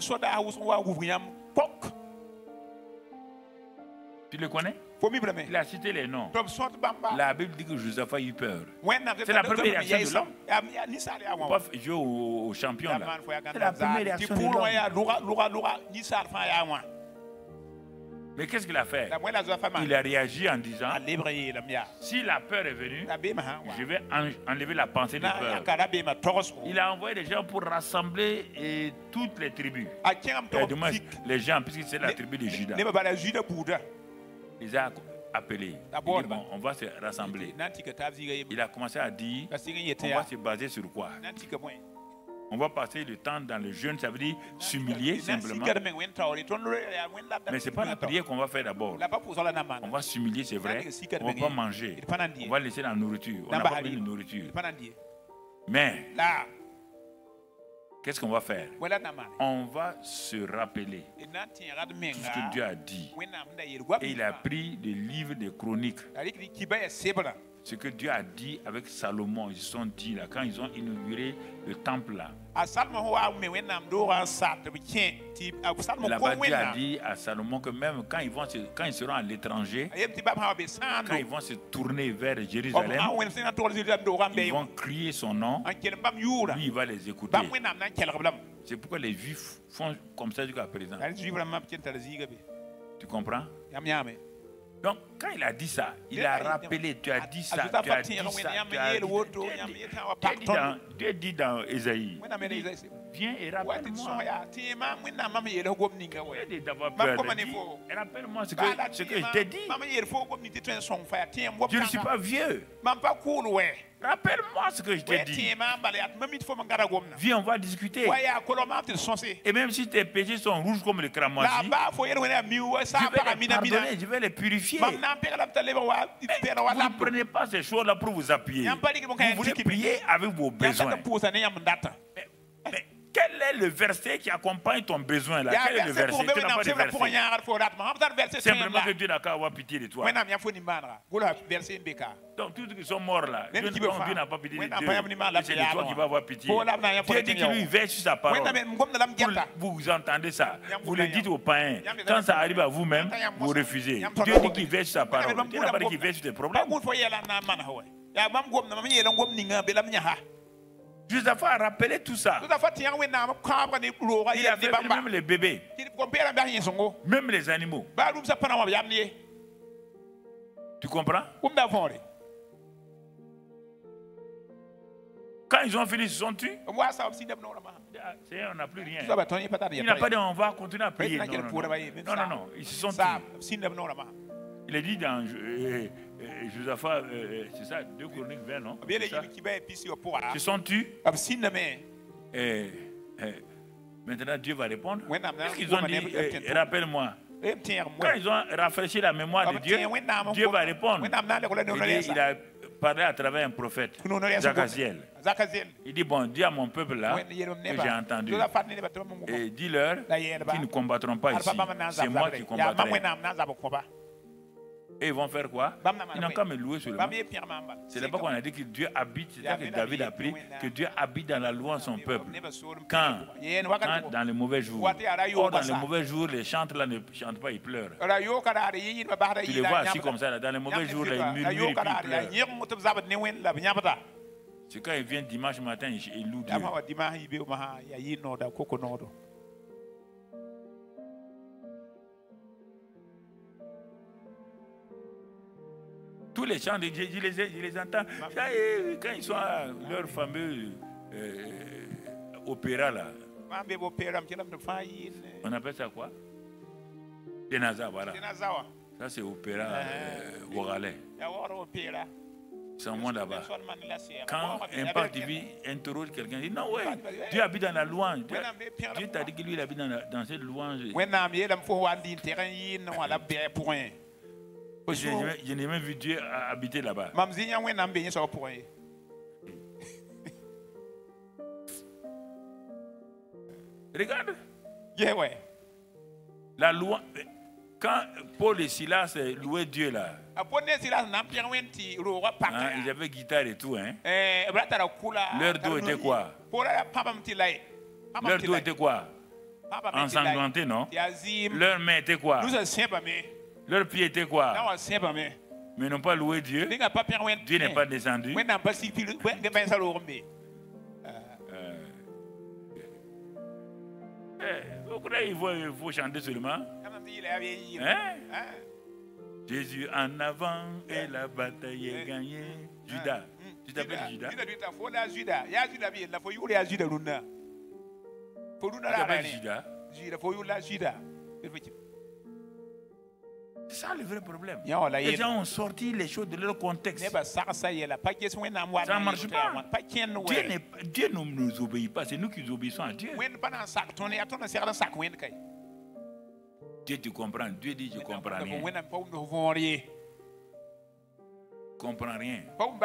Tu le connais? Il a cité les noms. La Bible dit que Josaphat a eu peur. C'est la première réaction de l'homme. On peut pas jouer au, au champion là. C'est la première réaction de l'homme. Mais qu'est-ce qu'il a fait? Il a réagi en disant, si la peur est venue, je vais enlever la pensée de peur. Il a envoyé des gens pour rassembler et toutes les tribus. Et du moins, les gens, puisque c'est la tribu de Juda. Il les a appelés. Il dit, bon, on va se rassembler. Il a commencé à dire, on va se baser sur quoi? On va passer le temps dans le jeûne, ça veut dire s'humilier simplement. Mais ce n'est pas la prière qu'on va faire d'abord. On va s'humilier, c'est vrai. On ne va pas manger. On va laisser la nourriture. On n'a pas besoin de nourriture. Mais, qu'est-ce qu'on va faire? On va se rappeler tout ce que Dieu a dit. Et il a pris le livre des chroniques. Ce que Dieu a dit avec Salomon, ils se sont dit là, quand ils ont inauguré le temple là. Là-bas, Dieu a dit à Salomon que même quand ils, vont se, quand ils seront à l'étranger, quand ils vont se tourner vers Jérusalem, ils vont crier son nom, lui il va les écouter. C'est pourquoi les Juifs font comme ça jusqu'à présent. Tu comprends? Donc, quand il a dit ça, il a rappelé, tu as dit ça, tu as dit ça, tu as dit ça. Dieu dit dans Ésaïe, viens et rappelle-moi. D'avoir peur de dire, rappelle-moi ce que, ce que je t'ai dit. Je ne suis pas vieux. Rappelle-moi ce que je t'ai dit. Viens, on va discuter. Et même si tes péchés sont rouges comme le cramoisi, je vais les pardonner, je vais les purifier. Vous ne prenez pas ces choses-là pour vous appuyer. Vous voulez prier avec vos besoins. Mais, mais quel est le verset qui accompagne ton besoin là? Quel est le verset? Tu n'as pas de verset. Simplement que Dieu n'a qu'à avoir pitié de toi. Donc tous ceux qui sont morts là, Dieu, Dieu n'a pas pitié de Dieu. C'est de toi qui va avoir pitié. Dieu dit qu'il lui veille sur sa parole. Vous, vous entendez ça. Vous le dites aux païens. Quand ça arrive à vous-même, vous refusez. Dieu dit qu'il veille sur sa parole. Dieu n'a pas dit qu'il veille sur tes problèmes. Josaphat a rappelé tout ça. Il a fait même les bébés, même les animaux. Tu comprends? Quand ils ont fini, ils se sont tués. On n'a plus rien. Il n'a pas dit on va continuer à prier. Non, non, non, non, non. Ils se sont tués. Il est dit dans euh, euh, Josaphat, euh, c'est ça, deux Chroniques vingt, non? Ils se sont tués. Et, et maintenant Dieu va répondre. Qu'est-ce qu'ils ont dit? euh, Rappelle-moi. Quand ils ont rafraîchi la mémoire de Dieu, Dieu va répondre. Il, dit, il a parlé à travers un prophète, Zachaziel. Il dit, bon, dis à mon peuple là, que j'ai entendu, et dis-leur qu'ils ne combattront pas ici. C'est moi qui combattrai. Et ils vont faire quoi? Ils n'ont qu'à me louer seulement. C'est là-bas qu'on a dit que Dieu habite, c'est là que David a pris, que Dieu habite dans la louange de son peuple. Quand, quand dans les mauvais jours. Or, dans les mauvais jours, les chantres là ne chantent pas, ils pleurent. Tu les vois assis comme ça, là. Dans les mauvais jours, là, ils murmurent et puis ils pleurent. C'est quand ils viennent dimanche matin, ils louent Dieu. Tous les chants de Dieu, je les, je les entends. Ça, quand ils sont à leur fameux euh, opéra là. On appelle ça quoi? Tenaza, voilà. Ça c'est opéra euh, Ouaralais. C'est un monde là-bas. Quand un parti interroge quelqu'un, il dit non, ouais, Dieu habite dans la louange. Dieu, Dieu t'a dit que lui il habite dans, la, dans cette louange. Je, je n'ai même vu Dieu habiter là-bas. Regarde. Yeah, ouais. La loi. Quand Paul et Silas louaient Dieu là, hein, ils avaient guitare et tout. Hein. Leur dos était quoi? Leur dos était quoi? Ensanglanté, non? Leur main était quoi? Leur pied était quoi? Mais ils n'ont pas loué Dieu. Dieu n'est pas descendu. Vous croyez qu'il faut, il faut chanter seulement? Hein? Jésus en avant et la bataille est gagnée. Judas. Tu t'appelles Judas? Tu t'appelles Judas? C'est ça le vrai problème. Les gens ont sorti les choses de leur contexte. Ça ne marche pas. Dieu, Dieu ne nous obéit pas, c'est nous qui obéissons à Dieu. Dieu te comprend. Dieu dit je ne comprends rien. Je ne comprends rien.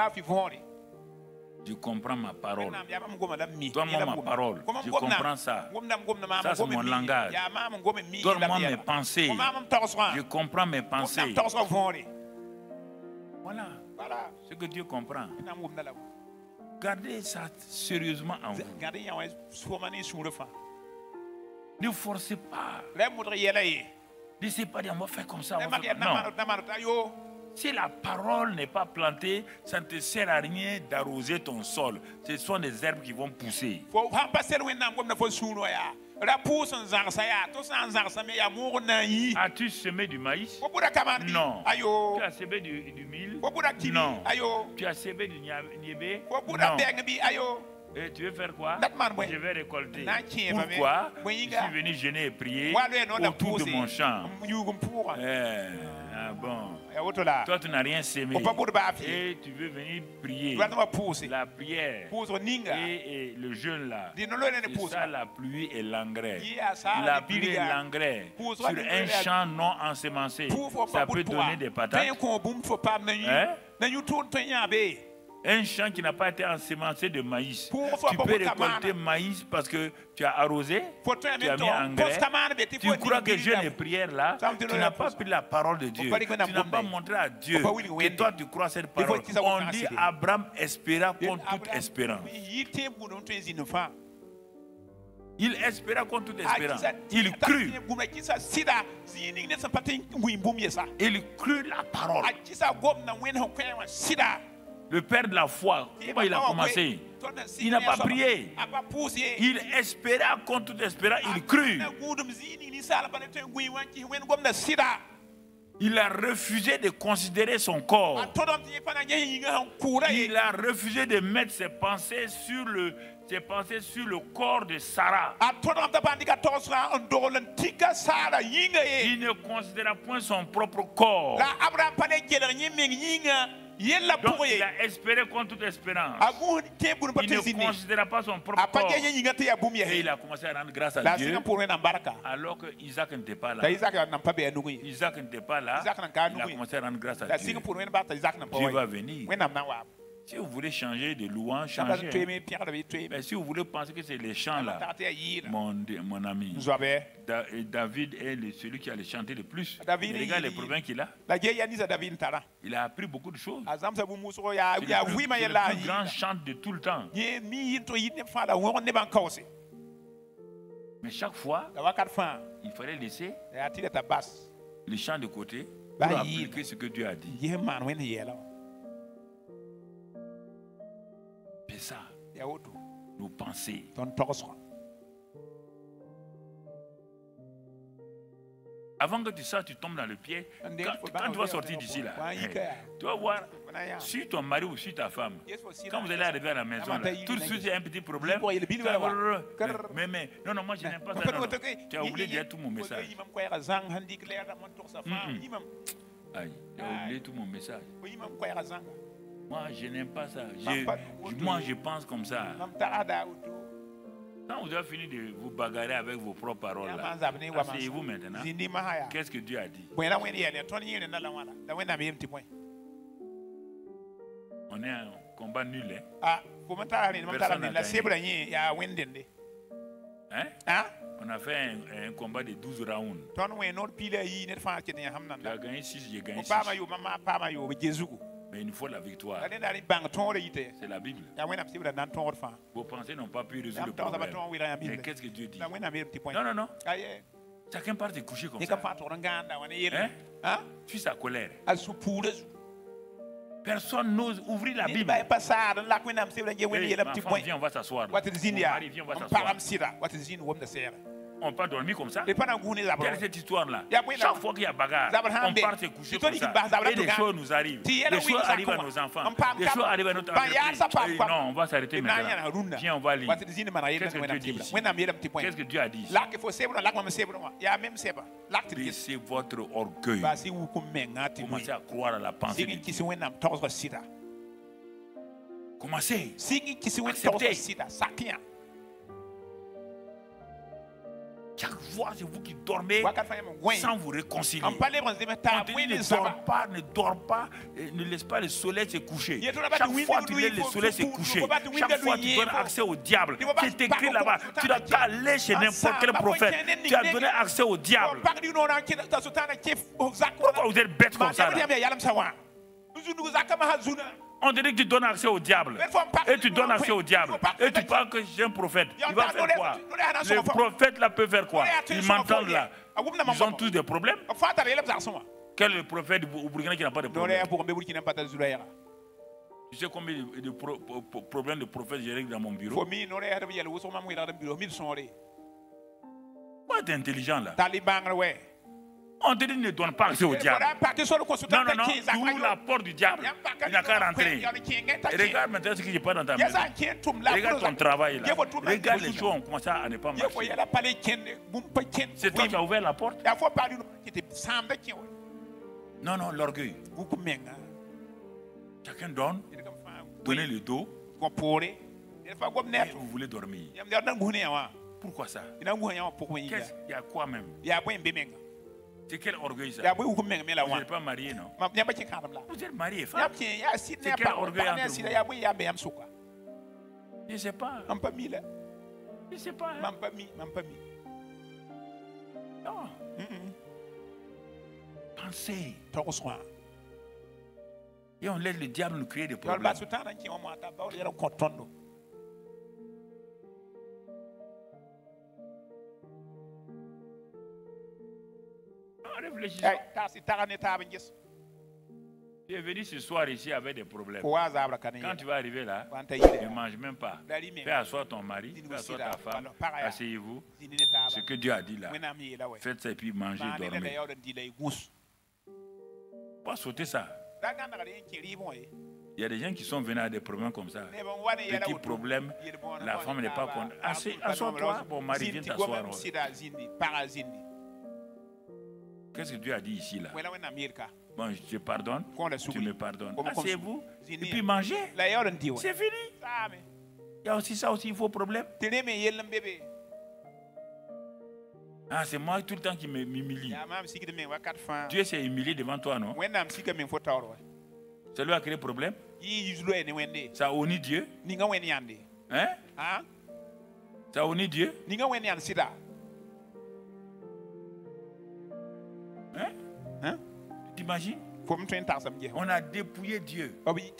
Je comprends ma parole. Donne-moi ma parole. Je comprends ça. Ça, c'est mon langage. Donne-moi mes pensées. Je comprends mes pensées. Voilà. Ce que Dieu comprend. Gardez ça sérieusement en vous. Ne forcez pas. Ne sais pas dire, on va faire comme ça. On va faire... Non. Si la parole n'est pas plantée, ça ne te sert à rien d'arroser ton sol. Ce sont des herbes qui vont pousser. As-tu semé du maïs? Non. Tu as semé du, du mil? Non. Tu as semé du niébé? Non. Et tu veux faire quoi? Je vais récolter. Pourquoi? Je suis venu jeûner et prier autour de mon champ. Eh, ah bon. Toi, tu n'as rien semé. Et tu veux venir prier. La prière et, et le jeûne là. C'est ça la pluie et l'engrais. La pluie et l'engrais sur un champ non ensemencé, ça peut donner des patates. Hein? Un champ qui n'a pas été ensemencé de maïs. Tu peux récolter maïs parce que tu as arrosé, tu as mis engrais. Tu crois que jeûne et prière là, tu n'as pas pris la parole de Dieu. Tu n'as pas montré à Dieu que toi tu crois cette parole. On dit Abraham espéra contre toute espérance. Il espéra contre toute espérance. Il crut. Il crut la parole. Le père de la foi, comment il a commencé? Il n'a pas prié. Il espéra contre toute espérance. Il crut. Il a refusé de considérer son corps. Il a refusé de mettre ses pensées sur le, ses pensées sur le corps de Sarah. Il ne considéra point son propre corps. Donc il a espéré contre toute espérance. Il ne considéra pas son propre corps. Et il a commencé à rendre grâce à Dieu. Alors que Isaac n'était pas là. Isaac n'était pas là. Il a commencé à rendre grâce à Dieu. Dieu va venir. Si vous voulez changer de louange, changez. Mais si vous voulez penser que c'est les chants là, mon, mon ami, da, David est le, celui qui a les chanté le plus. Et regarde les problèmes qu'il a. Il a appris beaucoup de choses. Il est le plus, le plus grand chant de tout le temps. Mais chaque fois, il fallait laisser le chant de côté pour appliquer ce que Dieu a dit. C'est ça, nos pensées. Avant que tu sortes, tu tombes dans le pied. Quand, quand tu vas sortir d'ici, là, tu vas voir, sur ton mari ou sur ta femme, quand vous allez arriver à la maison, là, tout de suite, il y a un petit problème. Mais, mais, non, non, moi, je n'aime pas ça. Non, non. Tu as oublié de dire tout mon message. Mm-mm. Aïe, tu as oublié tout mon message. Moi, je n'aime pas ça. Je, moi, je pense comme ça. Quand vous avez fini de vous bagarrer avec vos propres paroles, asseyez-vous maintenant. Qu'est-ce que Dieu a dit? On est en combat nul. Hein? Personne n'a gagné. Hein? On a fait un, un combat de douze rounds. Tu as gagné six, j'ai gagné six. Mais il nous faut la victoire. C'est la Bible. Vos pensées n'ont pas pu résoudre le problème. Mais qu'est-ce que Dieu dit? Non, non, non. Chacun part se coucher comme ça. Hein? Tu sa colère. Personne n'ose ouvrir la Bible. Hey, ma femme, viens, on va s'asseoir. Mon mari, viens, on va s'asseoir. On peut dormir comme ça. Quelle est cette histoire-là? Chaque fois qu'il y a bagarre, on part se coucher comme ça. Et des choses nous arrivent. Des choses arrivent à nos enfants. Des choses arrivent à notre entreprise. Non, on va s'arrêter maintenant. Viens, on va lire. Qu'est-ce que Dieu dit ici? Qu'est-ce que Dieu a dit ici? Baissez votre orgueil. Commencez à croire à la pensée de Dieu. Commencez. Acceptez. Chaque fois, c'est vous qui dormez sans vous réconcilier. On te dit ne dors pas, ne dors pas, ne laisse pas le soleil se coucher. Chaque fois, tu laisses le soleil se coucher. Chaque fois, tu donnes accès au diable. C'est écrit là-bas. Tu n'as qu'à aller chez n'importe quel prophète. Tu as donné accès au diable. Pourquoi vous êtes bête comme ça là? On dirait que tu donnes accès au diable. Et tu donnes accès au diable. Et tu parles que j'ai un prophète. Il va faire quoi? Le prophète là peut faire quoi? Ils m'entendent là. Ils ont tous des problèmes. Quel est le prophète au Burkina qui n'a pas de problème? Tu sais combien de, de pro, pro, problèmes de prophètes j'ai réglé dans mon bureau? être intelligent là. On te dit ne donne pas accès au diable. Non, non, non, tu ouvres la porte du diable. Il n'a qu'à rentrer. Regarde maintenant ce qui se passe dans ta maison. Regarde ton travail là. Regarde les choses ont commencé à ne pas marcher. C'est toi qui as ouvert la porte. Non, non, l'orgueil. Chacun donne, donnez le dos. Et vous voulez dormir. Pourquoi ça? Il y a quoi même? C'est quel orgueil ça? Vous n'êtes pas marié, non? Vous êtes marié, femme. C'est quel orgueil entre vous? Je ne sais pas. Je ne sais pas. Non. Pensez. Et on laisse le diable nous créer des problèmes. Tu es venu ce soir ici avec des problèmes. Quand tu vas arriver là, ne mange même pas. Fais asseoir ton mari, fais asseoir ta femme, asseyez-vous. Ce que Dieu a dit là, faites ça et puis mangez et dormez. Pas sauter ça. Il y a des gens qui sont venus à des problèmes comme ça. Petit problème, la femme n'est pas contente. Assois-toi, mon mari vient t'asseoir. Qu'est-ce que Dieu a dit ici là? Bon, je te pardonne, tu me pardonnes. Asseyez-vous et puis mangez. C'est fini. Il y a aussi ça aussi, il faut problème. Ah, c'est moi tout le temps qui m'humilie. Dieu s'est humilié devant toi, non? Ça lui a créé problème? Ça a honni Dieu? Hein? Ça a honni Dieu? Hein? Hein? T'imagines? On a dépouillé Dieu.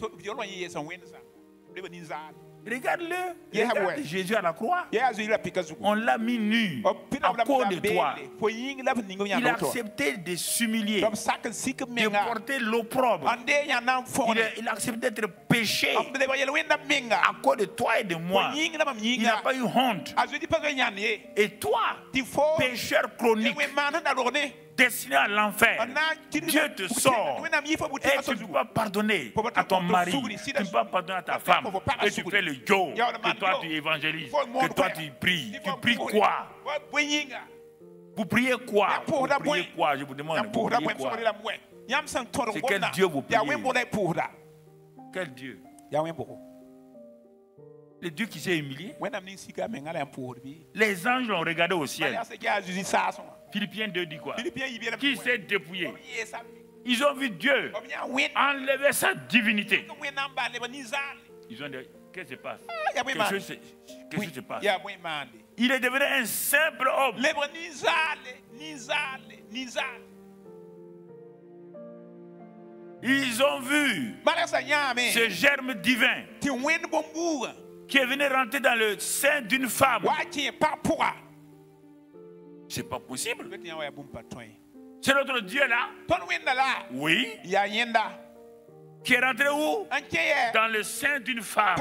Regarde-le. Regarde Jésus à la croix. On l'a mis nu à cause de toi. Il a accepté de s'humilier, de porter l'opprobre. Il a accepté d'être péché à cause de toi et de moi. Il n'a pas eu honte. Et toi, pécheur chronique, destiné à l'enfer, Dieu te sort et tu ne peux pas pardonner à ton mari, tu ne peux pas pardonner à ta femme, et tu fais le yo, que toi tu évangélises, que toi tu pries. Tu pries quoi? Vous priez quoi? Vous priez quoi? Je vous demande, vous priez quoi? C'est quel Dieu vous priez? Quel Dieu? Le Dieu qui s'est humilié. Les anges l'ont regardé au ciel. Philippiens deux dit quoi? Qui s'est dépouillé. Ils ont vu Dieu enlever sa divinité. Ils ont dit, qu'est-ce qui se passe? Quelque chose se, quelque chose se passe. Il est devenu un simple homme. Ils ont vu ce germe divin qui est venu rentrer dans le sein d'une femme. C'est pas possible. C'est notre Dieu là. Oui. Qui est rentré où? Dans le sein d'une femme.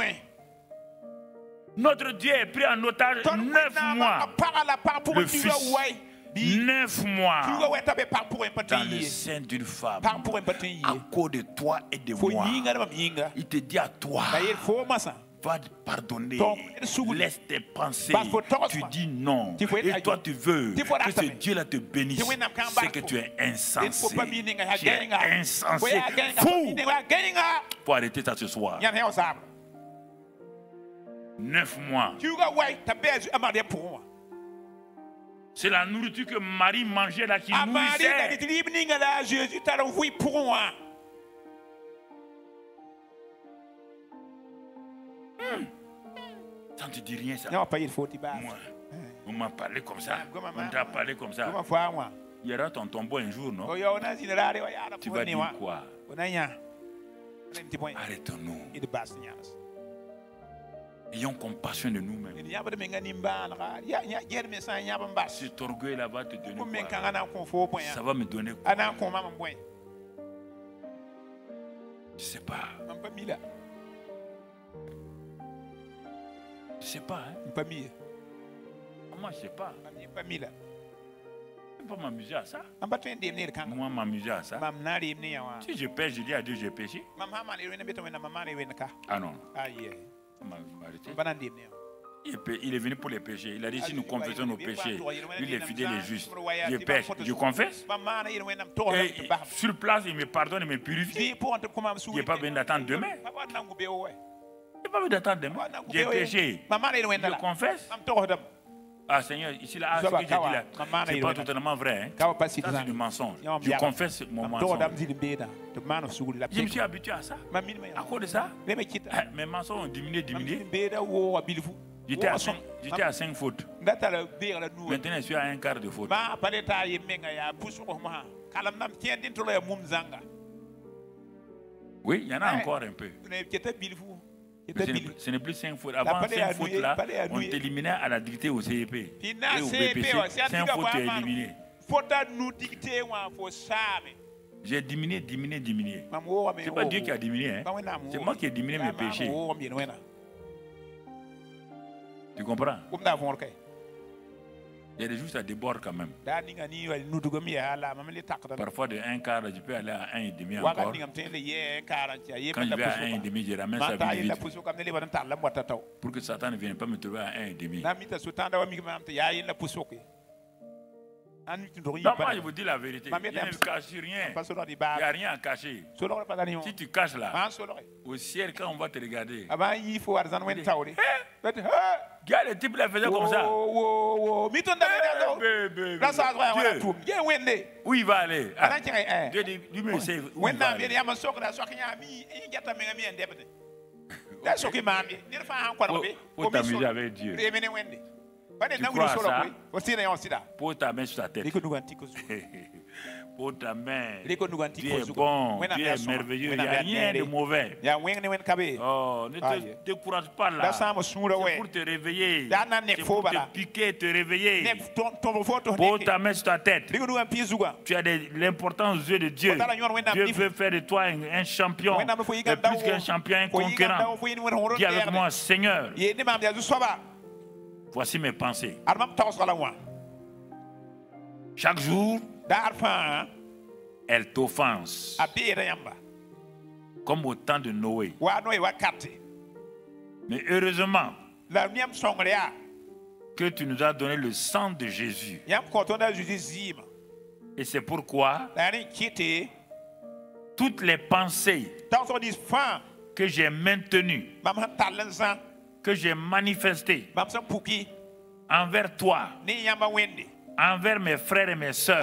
Notre Dieu est pris en otage neuf mois. Le fils. Neuf mois dans le sein d'une femme à cause de toi et de moi. Il te dit à toi, va pardonner, laisse tes pensées. Tu dis non et toi tu veux que ce Dieu-là te bénisse. C'est que tu es insensé. Tu es insensé, fou. Pour arrêter ça ce soir. Neuf mois. C'est la nourriture que Marie mangeait là qui nourrissait. Hmm. Ça ne te dit rien ça. Moi, on m'a parlé comme ça. On t'a parlé comme ça. Il y aura ton tombeau un jour, non? Tu vas dire quoi? Arrêtons-nous. Ayons compassion de nous-mêmes. Cet orgueil-là va te donner quoi? Ça va me donner quoi? Je ne sais pas. Je ne sais pas. Hein? moi, je ne sais pas. Je ne peux pas m'amuser à ça. Moi, m'amuser à ça. Si je pêche, je dis à Dieu, j'ai péché. Ah non. Il est venu pour les péchés. Il a dit, si nous confessons nos péchés, lui, il est fidèle et juste. Je pêche, je confesse. Et sur place, il me pardonne et me purifie. Je n'ai pas besoin d'attendre demain. Je n'ai pas besoin d'attendre demain. J'ai péché. Je confesse. Ah Seigneur, ici là, ce que j'ai dit là, ce n'est pas totalement vrai. Hein? Ça c'est du mensonge. Je confesse mon mensonge. Je me suis habitué à ça. À cause de ça, mes mensonges ont diminué, diminué. J'étais à, à cinq fautes. Maintenant, je suis à un quart de faute. Oui, il y en a encore un peu. Ce n'est plus cinq fautes. Avant cinq fautes là, on t'éliminait à la dictée au C E P et au B P C. cinq fautes, tu es éliminé. J'ai diminué, diminué, diminué. Ce n'est pas Dieu qui a diminué. Hein? C'est moi qui ai diminué mes péchés. Tu comprends? Il y a des jours ça déborde quand même. Parfois de un quart, je peux aller à un et demi encore. Quand je vais à un et demi, je ramène ça vite, vite. Pour que Satan ne vienne pas me trouver à un et demi. Non, moi je vous dis la vérité. Je ne cache rien. Il n'y a rien à cacher. Si tu caches là, au ciel, quand on va te regarder, regarde le type là faisait comme ça. Dieu, où il va aller? Ah. Dieu dit, lui me sait où il va aller. Pour t'amuser avec Dieu. Tu crois à ça? Pose ta main sur ta tête. Pose ta main. Dieu est bon, Dieu est merveilleux, il n'y a rien de mauvais. Oh, ne te décourage pas là. C'est pour te réveiller. C'est pour te piquer, te réveiller. Pose ta main sur ta tête. Tu as l'importance aux yeux de Dieu. Dieu veut faire de toi un, un champion, mais plus qu'un champion, un conquérant. Dis avec moi, Seigneur, voici mes pensées. Chaque jour, elle t'offense. Comme au temps de Noé. Mais heureusement que tu nous as donné le sang de Jésus. Et c'est pourquoi toutes les pensées que j'ai maintenues, que j'ai manifestées envers toi, envers mes frères et mes sœurs,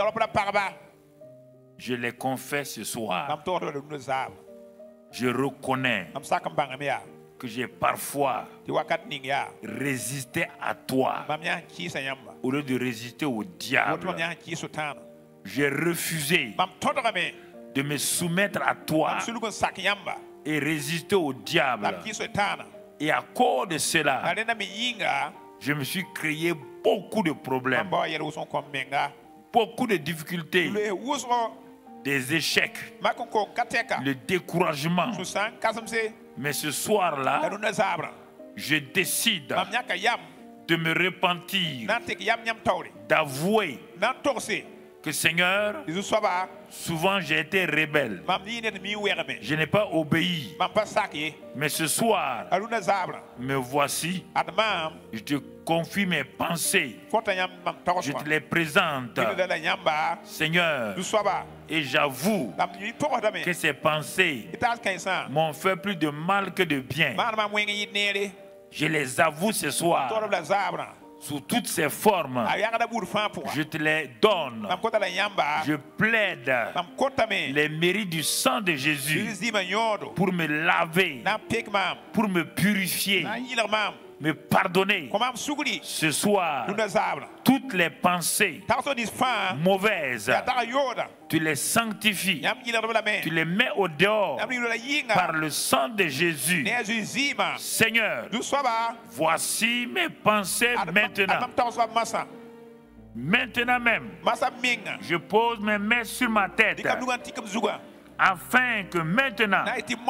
je les confesse ce soir. Je reconnais que j'ai parfois résisté à toi au lieu de résister au diable. J'ai refusé de me soumettre à toi et résister au diable. Et à cause de cela, je me suis créé beaucoup de problèmes, beaucoup de difficultés, des échecs, le découragement. Mais ce soir-là, je décide de me repentir, d'avouer que Seigneur, souvent j'ai été rebelle. Je n'ai pas obéi. Mais ce soir, me voici. Je te confie mes pensées. Je te les présente. Seigneur, et j'avoue que ces pensées m'ont fait plus de mal que de bien. Je les avoue ce soir. Sous toutes ces formes, je te les donne. Je plaide les mérites du sang de Jésus pour me laver, pour me purifier, me pardonner. Ce soir, toutes les pensées mauvaises, tu les sanctifies, tu les mets au dehors par le sang de Jésus. Seigneur, voici mes pensées maintenant. Maintenant même, je pose mes mains sur ma tête afin que maintenant,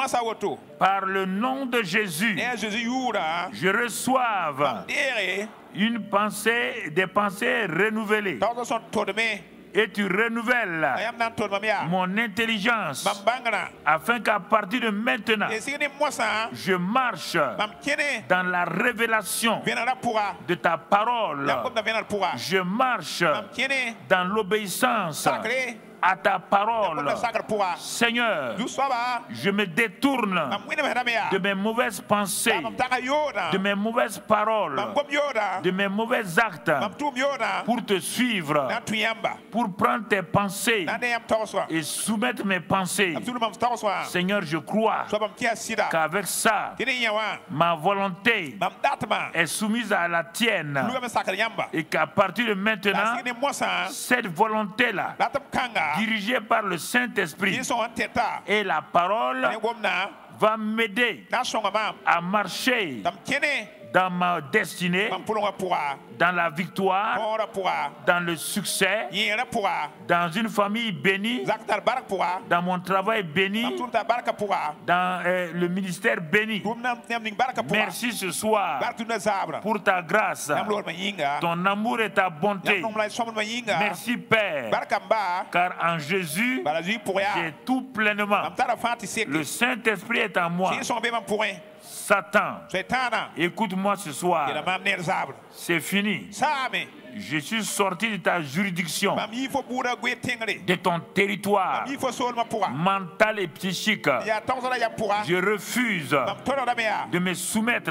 par le nom de Jésus, je reçoive Une pensée, des pensées renouvelées. Et tu renouvelles mon intelligence afin qu'à partir de maintenant, je marche dans la révélation de ta parole. Je marche dans l'obéissance à ta parole. Seigneur, je me détourne de mes mauvaises pensées, de mes mauvaises paroles, de mes mauvais actes pour te suivre, pour prendre tes pensées et soumettre mes pensées. Seigneur, je crois qu'avec ça, ma volonté est soumise à la tienne et qu'à partir de maintenant, cette volonté-là, dirigé par le Saint-Esprit, et la parole va m'aider à marcher dans ma destinée, dans la victoire, dans le succès, dans une famille bénie, dans mon travail béni, dans euh, le ministère béni. Merci ce soir pour ta grâce, ton amour et ta bonté. Merci Père, car en Jésus, j'ai tout pleinement. Le Saint-Esprit est en moi. Satan, écoute-moi ce soir. C'est fini. Je suis sorti de ta juridiction, de ton territoire mental et psychique. Je refuse de me soumettre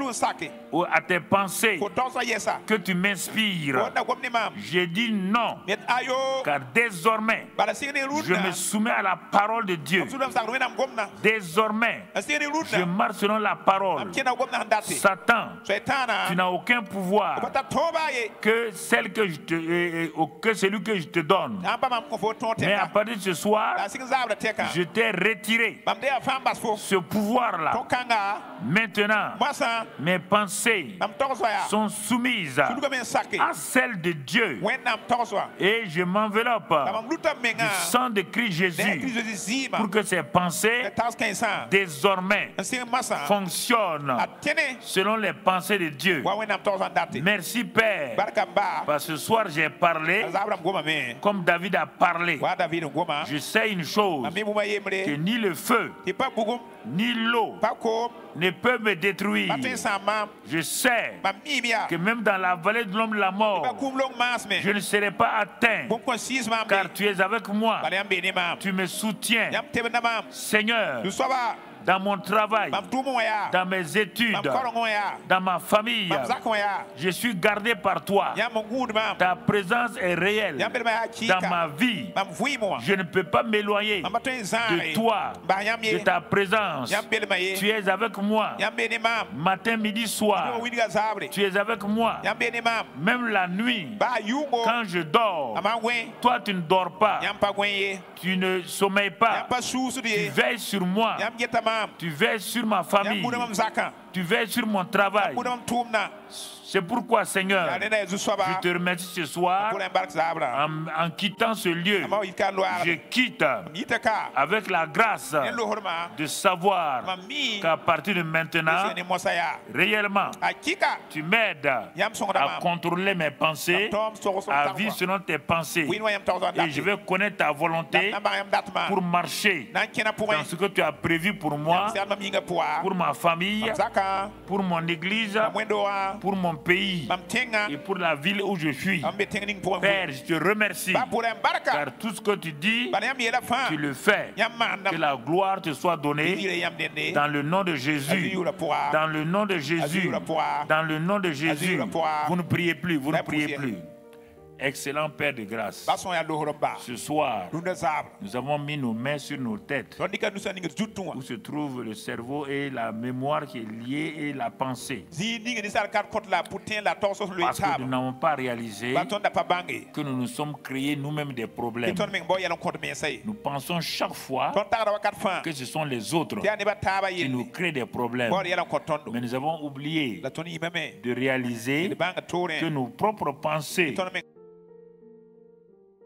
à tes pensées que tu m'inspires. J'ai dit non, car désormais, je me soumets à la parole de Dieu. Désormais, je marche selon la parole. Satan, tu n'as aucun pouvoir que celle que je te, euh, que celui que je te donne. Mais à partir de ce soir, je t'ai retiré ce pouvoir-là. Maintenant, mes pensées sont soumises à celles de Dieu. Et je m'enveloppe du sang de Christ Jésus pour que ces pensées désormais fonctionnent selon les pensées de Dieu. Merci Père. Parce que ce soir j'ai parlé comme David a parlé. Je sais une chose, que ni le feu ni l'eau ne peuvent me détruire. Je sais que même dans la vallée de l'homme de la mort, je ne serai pas atteint, car tu es avec moi. Tu me soutiens. Seigneur, dans mon travail, dans mes études, dans ma famille, je suis gardé par toi. Ta présence est réelle dans ma vie. Je ne peux pas m'éloigner de toi, de ta présence. Tu es avec moi matin, midi, soir. Tu es avec moi même la nuit. Quand je dors, toi tu ne dors pas. Tu ne sommeilles pas. Tu veilles sur moi. Tu veilles sur ma famille. Tu veilles sur mon travail. C'est pourquoi, Seigneur, je te remercie ce soir. En, en quittant ce lieu, je quitte avec la grâce de savoir qu'à partir de maintenant, réellement, tu m'aides à contrôler mes pensées, à vivre selon tes pensées. Et je vais connaître ta volonté pour marcher dans ce que tu as prévu pour moi, pour ma famille, pour mon église, pour mon pays et pour la ville où je suis. Père, je te remercie, car tout ce que tu dis, tu le fais. Que la gloire te soit donnée dans le nom de Jésus. Dans le nom de Jésus. Dans le nom de Jésus. Vous ne priez plus, vous ne priez plus. Excellent Père de grâce, ce soir, nous avons mis nos mains sur nos têtes, où se trouve le cerveau et la mémoire qui est liée et la pensée. Parce que nous n'avons pas réalisé que nous nous sommes créés nous-mêmes des problèmes. Nous pensons chaque fois que ce sont les autres qui nous créent des problèmes. Mais nous avons oublié de réaliser que nos propres pensées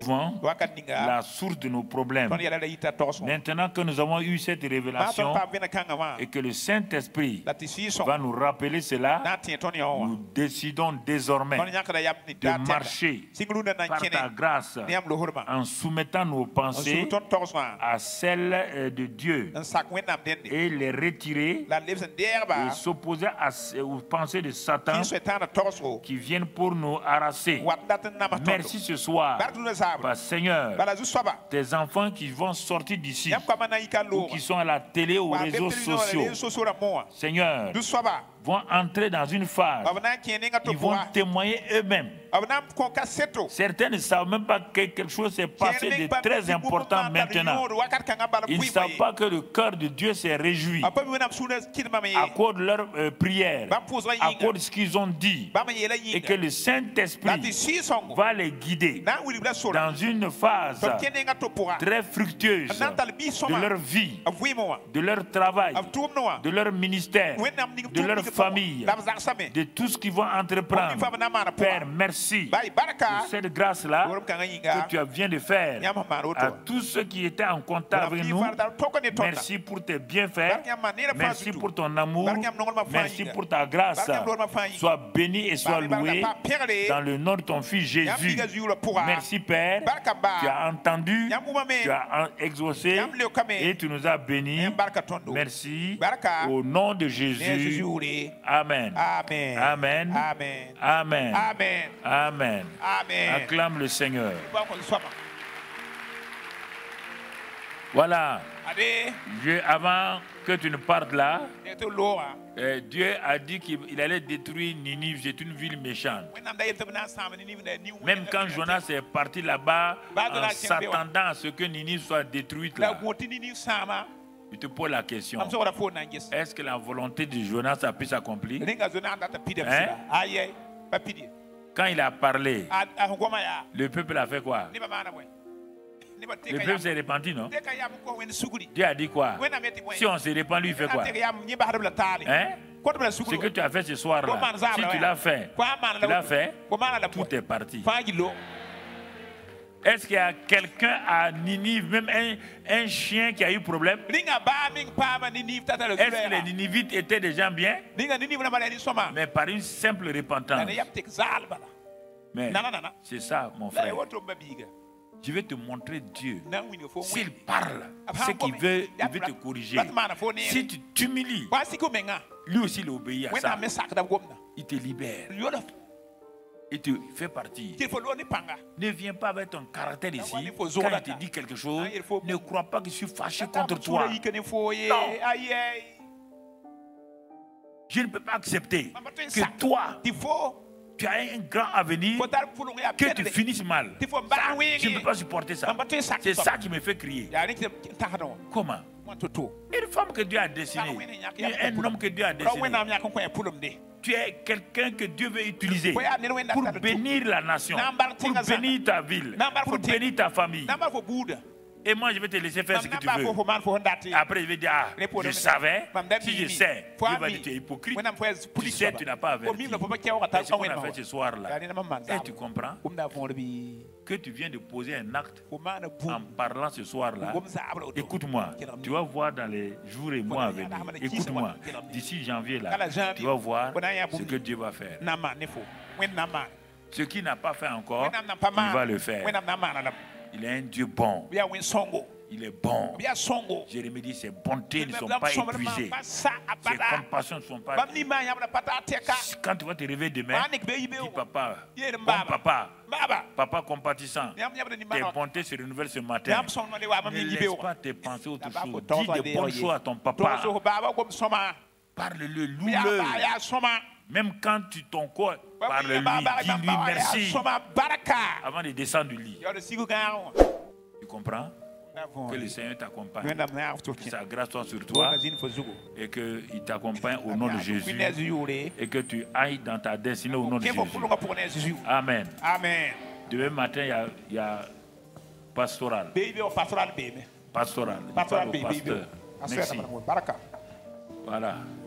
la source de nos problèmes. Maintenant que nous avons eu cette révélation et que le Saint-Esprit va nous rappeler cela, nous décidons désormais de marcher par ta grâce en soumettant nos pensées à celles de Dieu et les retirer et s'opposer aux pensées de Satan qui viennent pour nous harasser. Merci ce soir. Bah, Seigneur, tes enfants qui vont sortir d'ici ou qui sont à la télé ou aux réseaux sociaux, Seigneur, vont entrer dans une phase, ils vont témoigner eux-mêmes. Certains ne savent même pas que quelque chose s'est passé de très important maintenant. Ils ne savent pas que le cœur de Dieu s'est réjoui à cause de leurs euh, prières, à cause de ce qu'ils ont dit, et que le Saint-Esprit va les guider dans une phase très fructueuse de leur vie, de leur travail, de leur ministère, de leur famille, de tout ce qu'ils vont entreprendre. Père, merci pour cette grâce-là que tu viens de faire à tous ceux qui étaient en contact avec nous. Merci pour tes bienfaits. Merci pour ton amour. Merci pour ta grâce. Sois béni et sois loué dans le nom de ton Fils Jésus. Merci Père. Tu as entendu, tu as exaucé et tu nous as bénis. Merci. Au nom de Jésus. Amen. Amen. Amen. Amen. Amen. Amen. Amen. Amen. Acclame le Seigneur. Voilà. Je, avant que tu ne partes là, euh, Dieu a dit qu'il allait détruire Ninive. C'est une ville méchante. Même quand Jonas est parti là-bas en s'attendant à ce que Ninive soit détruite là, je te pose la question. Est-ce que la volonté de Jonas a pu s'accomplir? Hein? Quand il a parlé, le peuple a fait quoi? Le peuple s'est répandu, non? Dieu a dit quoi? Si on se répand, lui il fait quoi? Hein? Ce que tu as fait ce soir-là, si tu l'as fait, tu l'as fait, tout est parti. Est-ce qu'il y a quelqu'un à Ninive, même un, un chien qui a eu problème? Est-ce que les Ninivites étaient des gens bien? Mais par une simple repentance. Mais c'est ça, mon frère. Je vais te montrer Dieu. S'il parle, c'est qu'il veut, il veut te corriger. Si tu t'humilies, lui aussi il obéit à ça. Il te libère. Il te fait partir. Ne viens pas avec ton caractère ici. Quand il te dit quelque chose, ne crois pas que je suis fâché contre toi. Non. Je ne peux pas accepter que toi, tu as un grand avenir, que tu finisses mal. Ça, je ne peux pas supporter ça. C'est ça qui me fait crier. Comment? Une femme que Dieu a dessinée, un homme que Dieu a dessiné. Tu es quelqu'un que Dieu veut utiliser pour bénir la nation, pour bénir ta ville, pour bénir ta famille. Et moi, je vais te laisser faire ce que tu veux. Après, je vais dire, ah, je savais. Si je sais, Dieu va dire, tu es hypocrite. Tu sais, tu n'as pas averti. C'est ce qu'on a fait ce soir-là. Et tu comprends que tu viens de poser un acte en parlant ce soir-là. Écoute-moi, tu vas voir dans les jours et mois à venir. Écoute-moi, d'ici janvier, là, tu vas voir ce que Dieu va faire. Ce qu'il n'a pas fait encore, il va le faire. Il est un Dieu bon. Il est bon. Jérémie dit ses bontés ne sont pas épuisées. Ses compassions ne sont pas épuisées. Quand tu vas te réveiller demain, dis papa, bon papa, papa compatissant, tes bontés se renouvellent ce matin. Ne laisse pas tes pensées autre chose. Dis des bonnes choses à ton papa. Parle-le, loue-le. Même quand tu ton corps, parle-lui, dis-lui merci avant de descendre du lit. Tu comprends? Que le Seigneur t'accompagne, que sa grâce soit sur toi et qu'il t'accompagne au nom de Jésus et que tu ailles dans ta destinée au nom de Jésus. Amen. Amen. Demain matin, il y a, il y a pastoral. Pastoral. Pastoral. Merci. Voilà.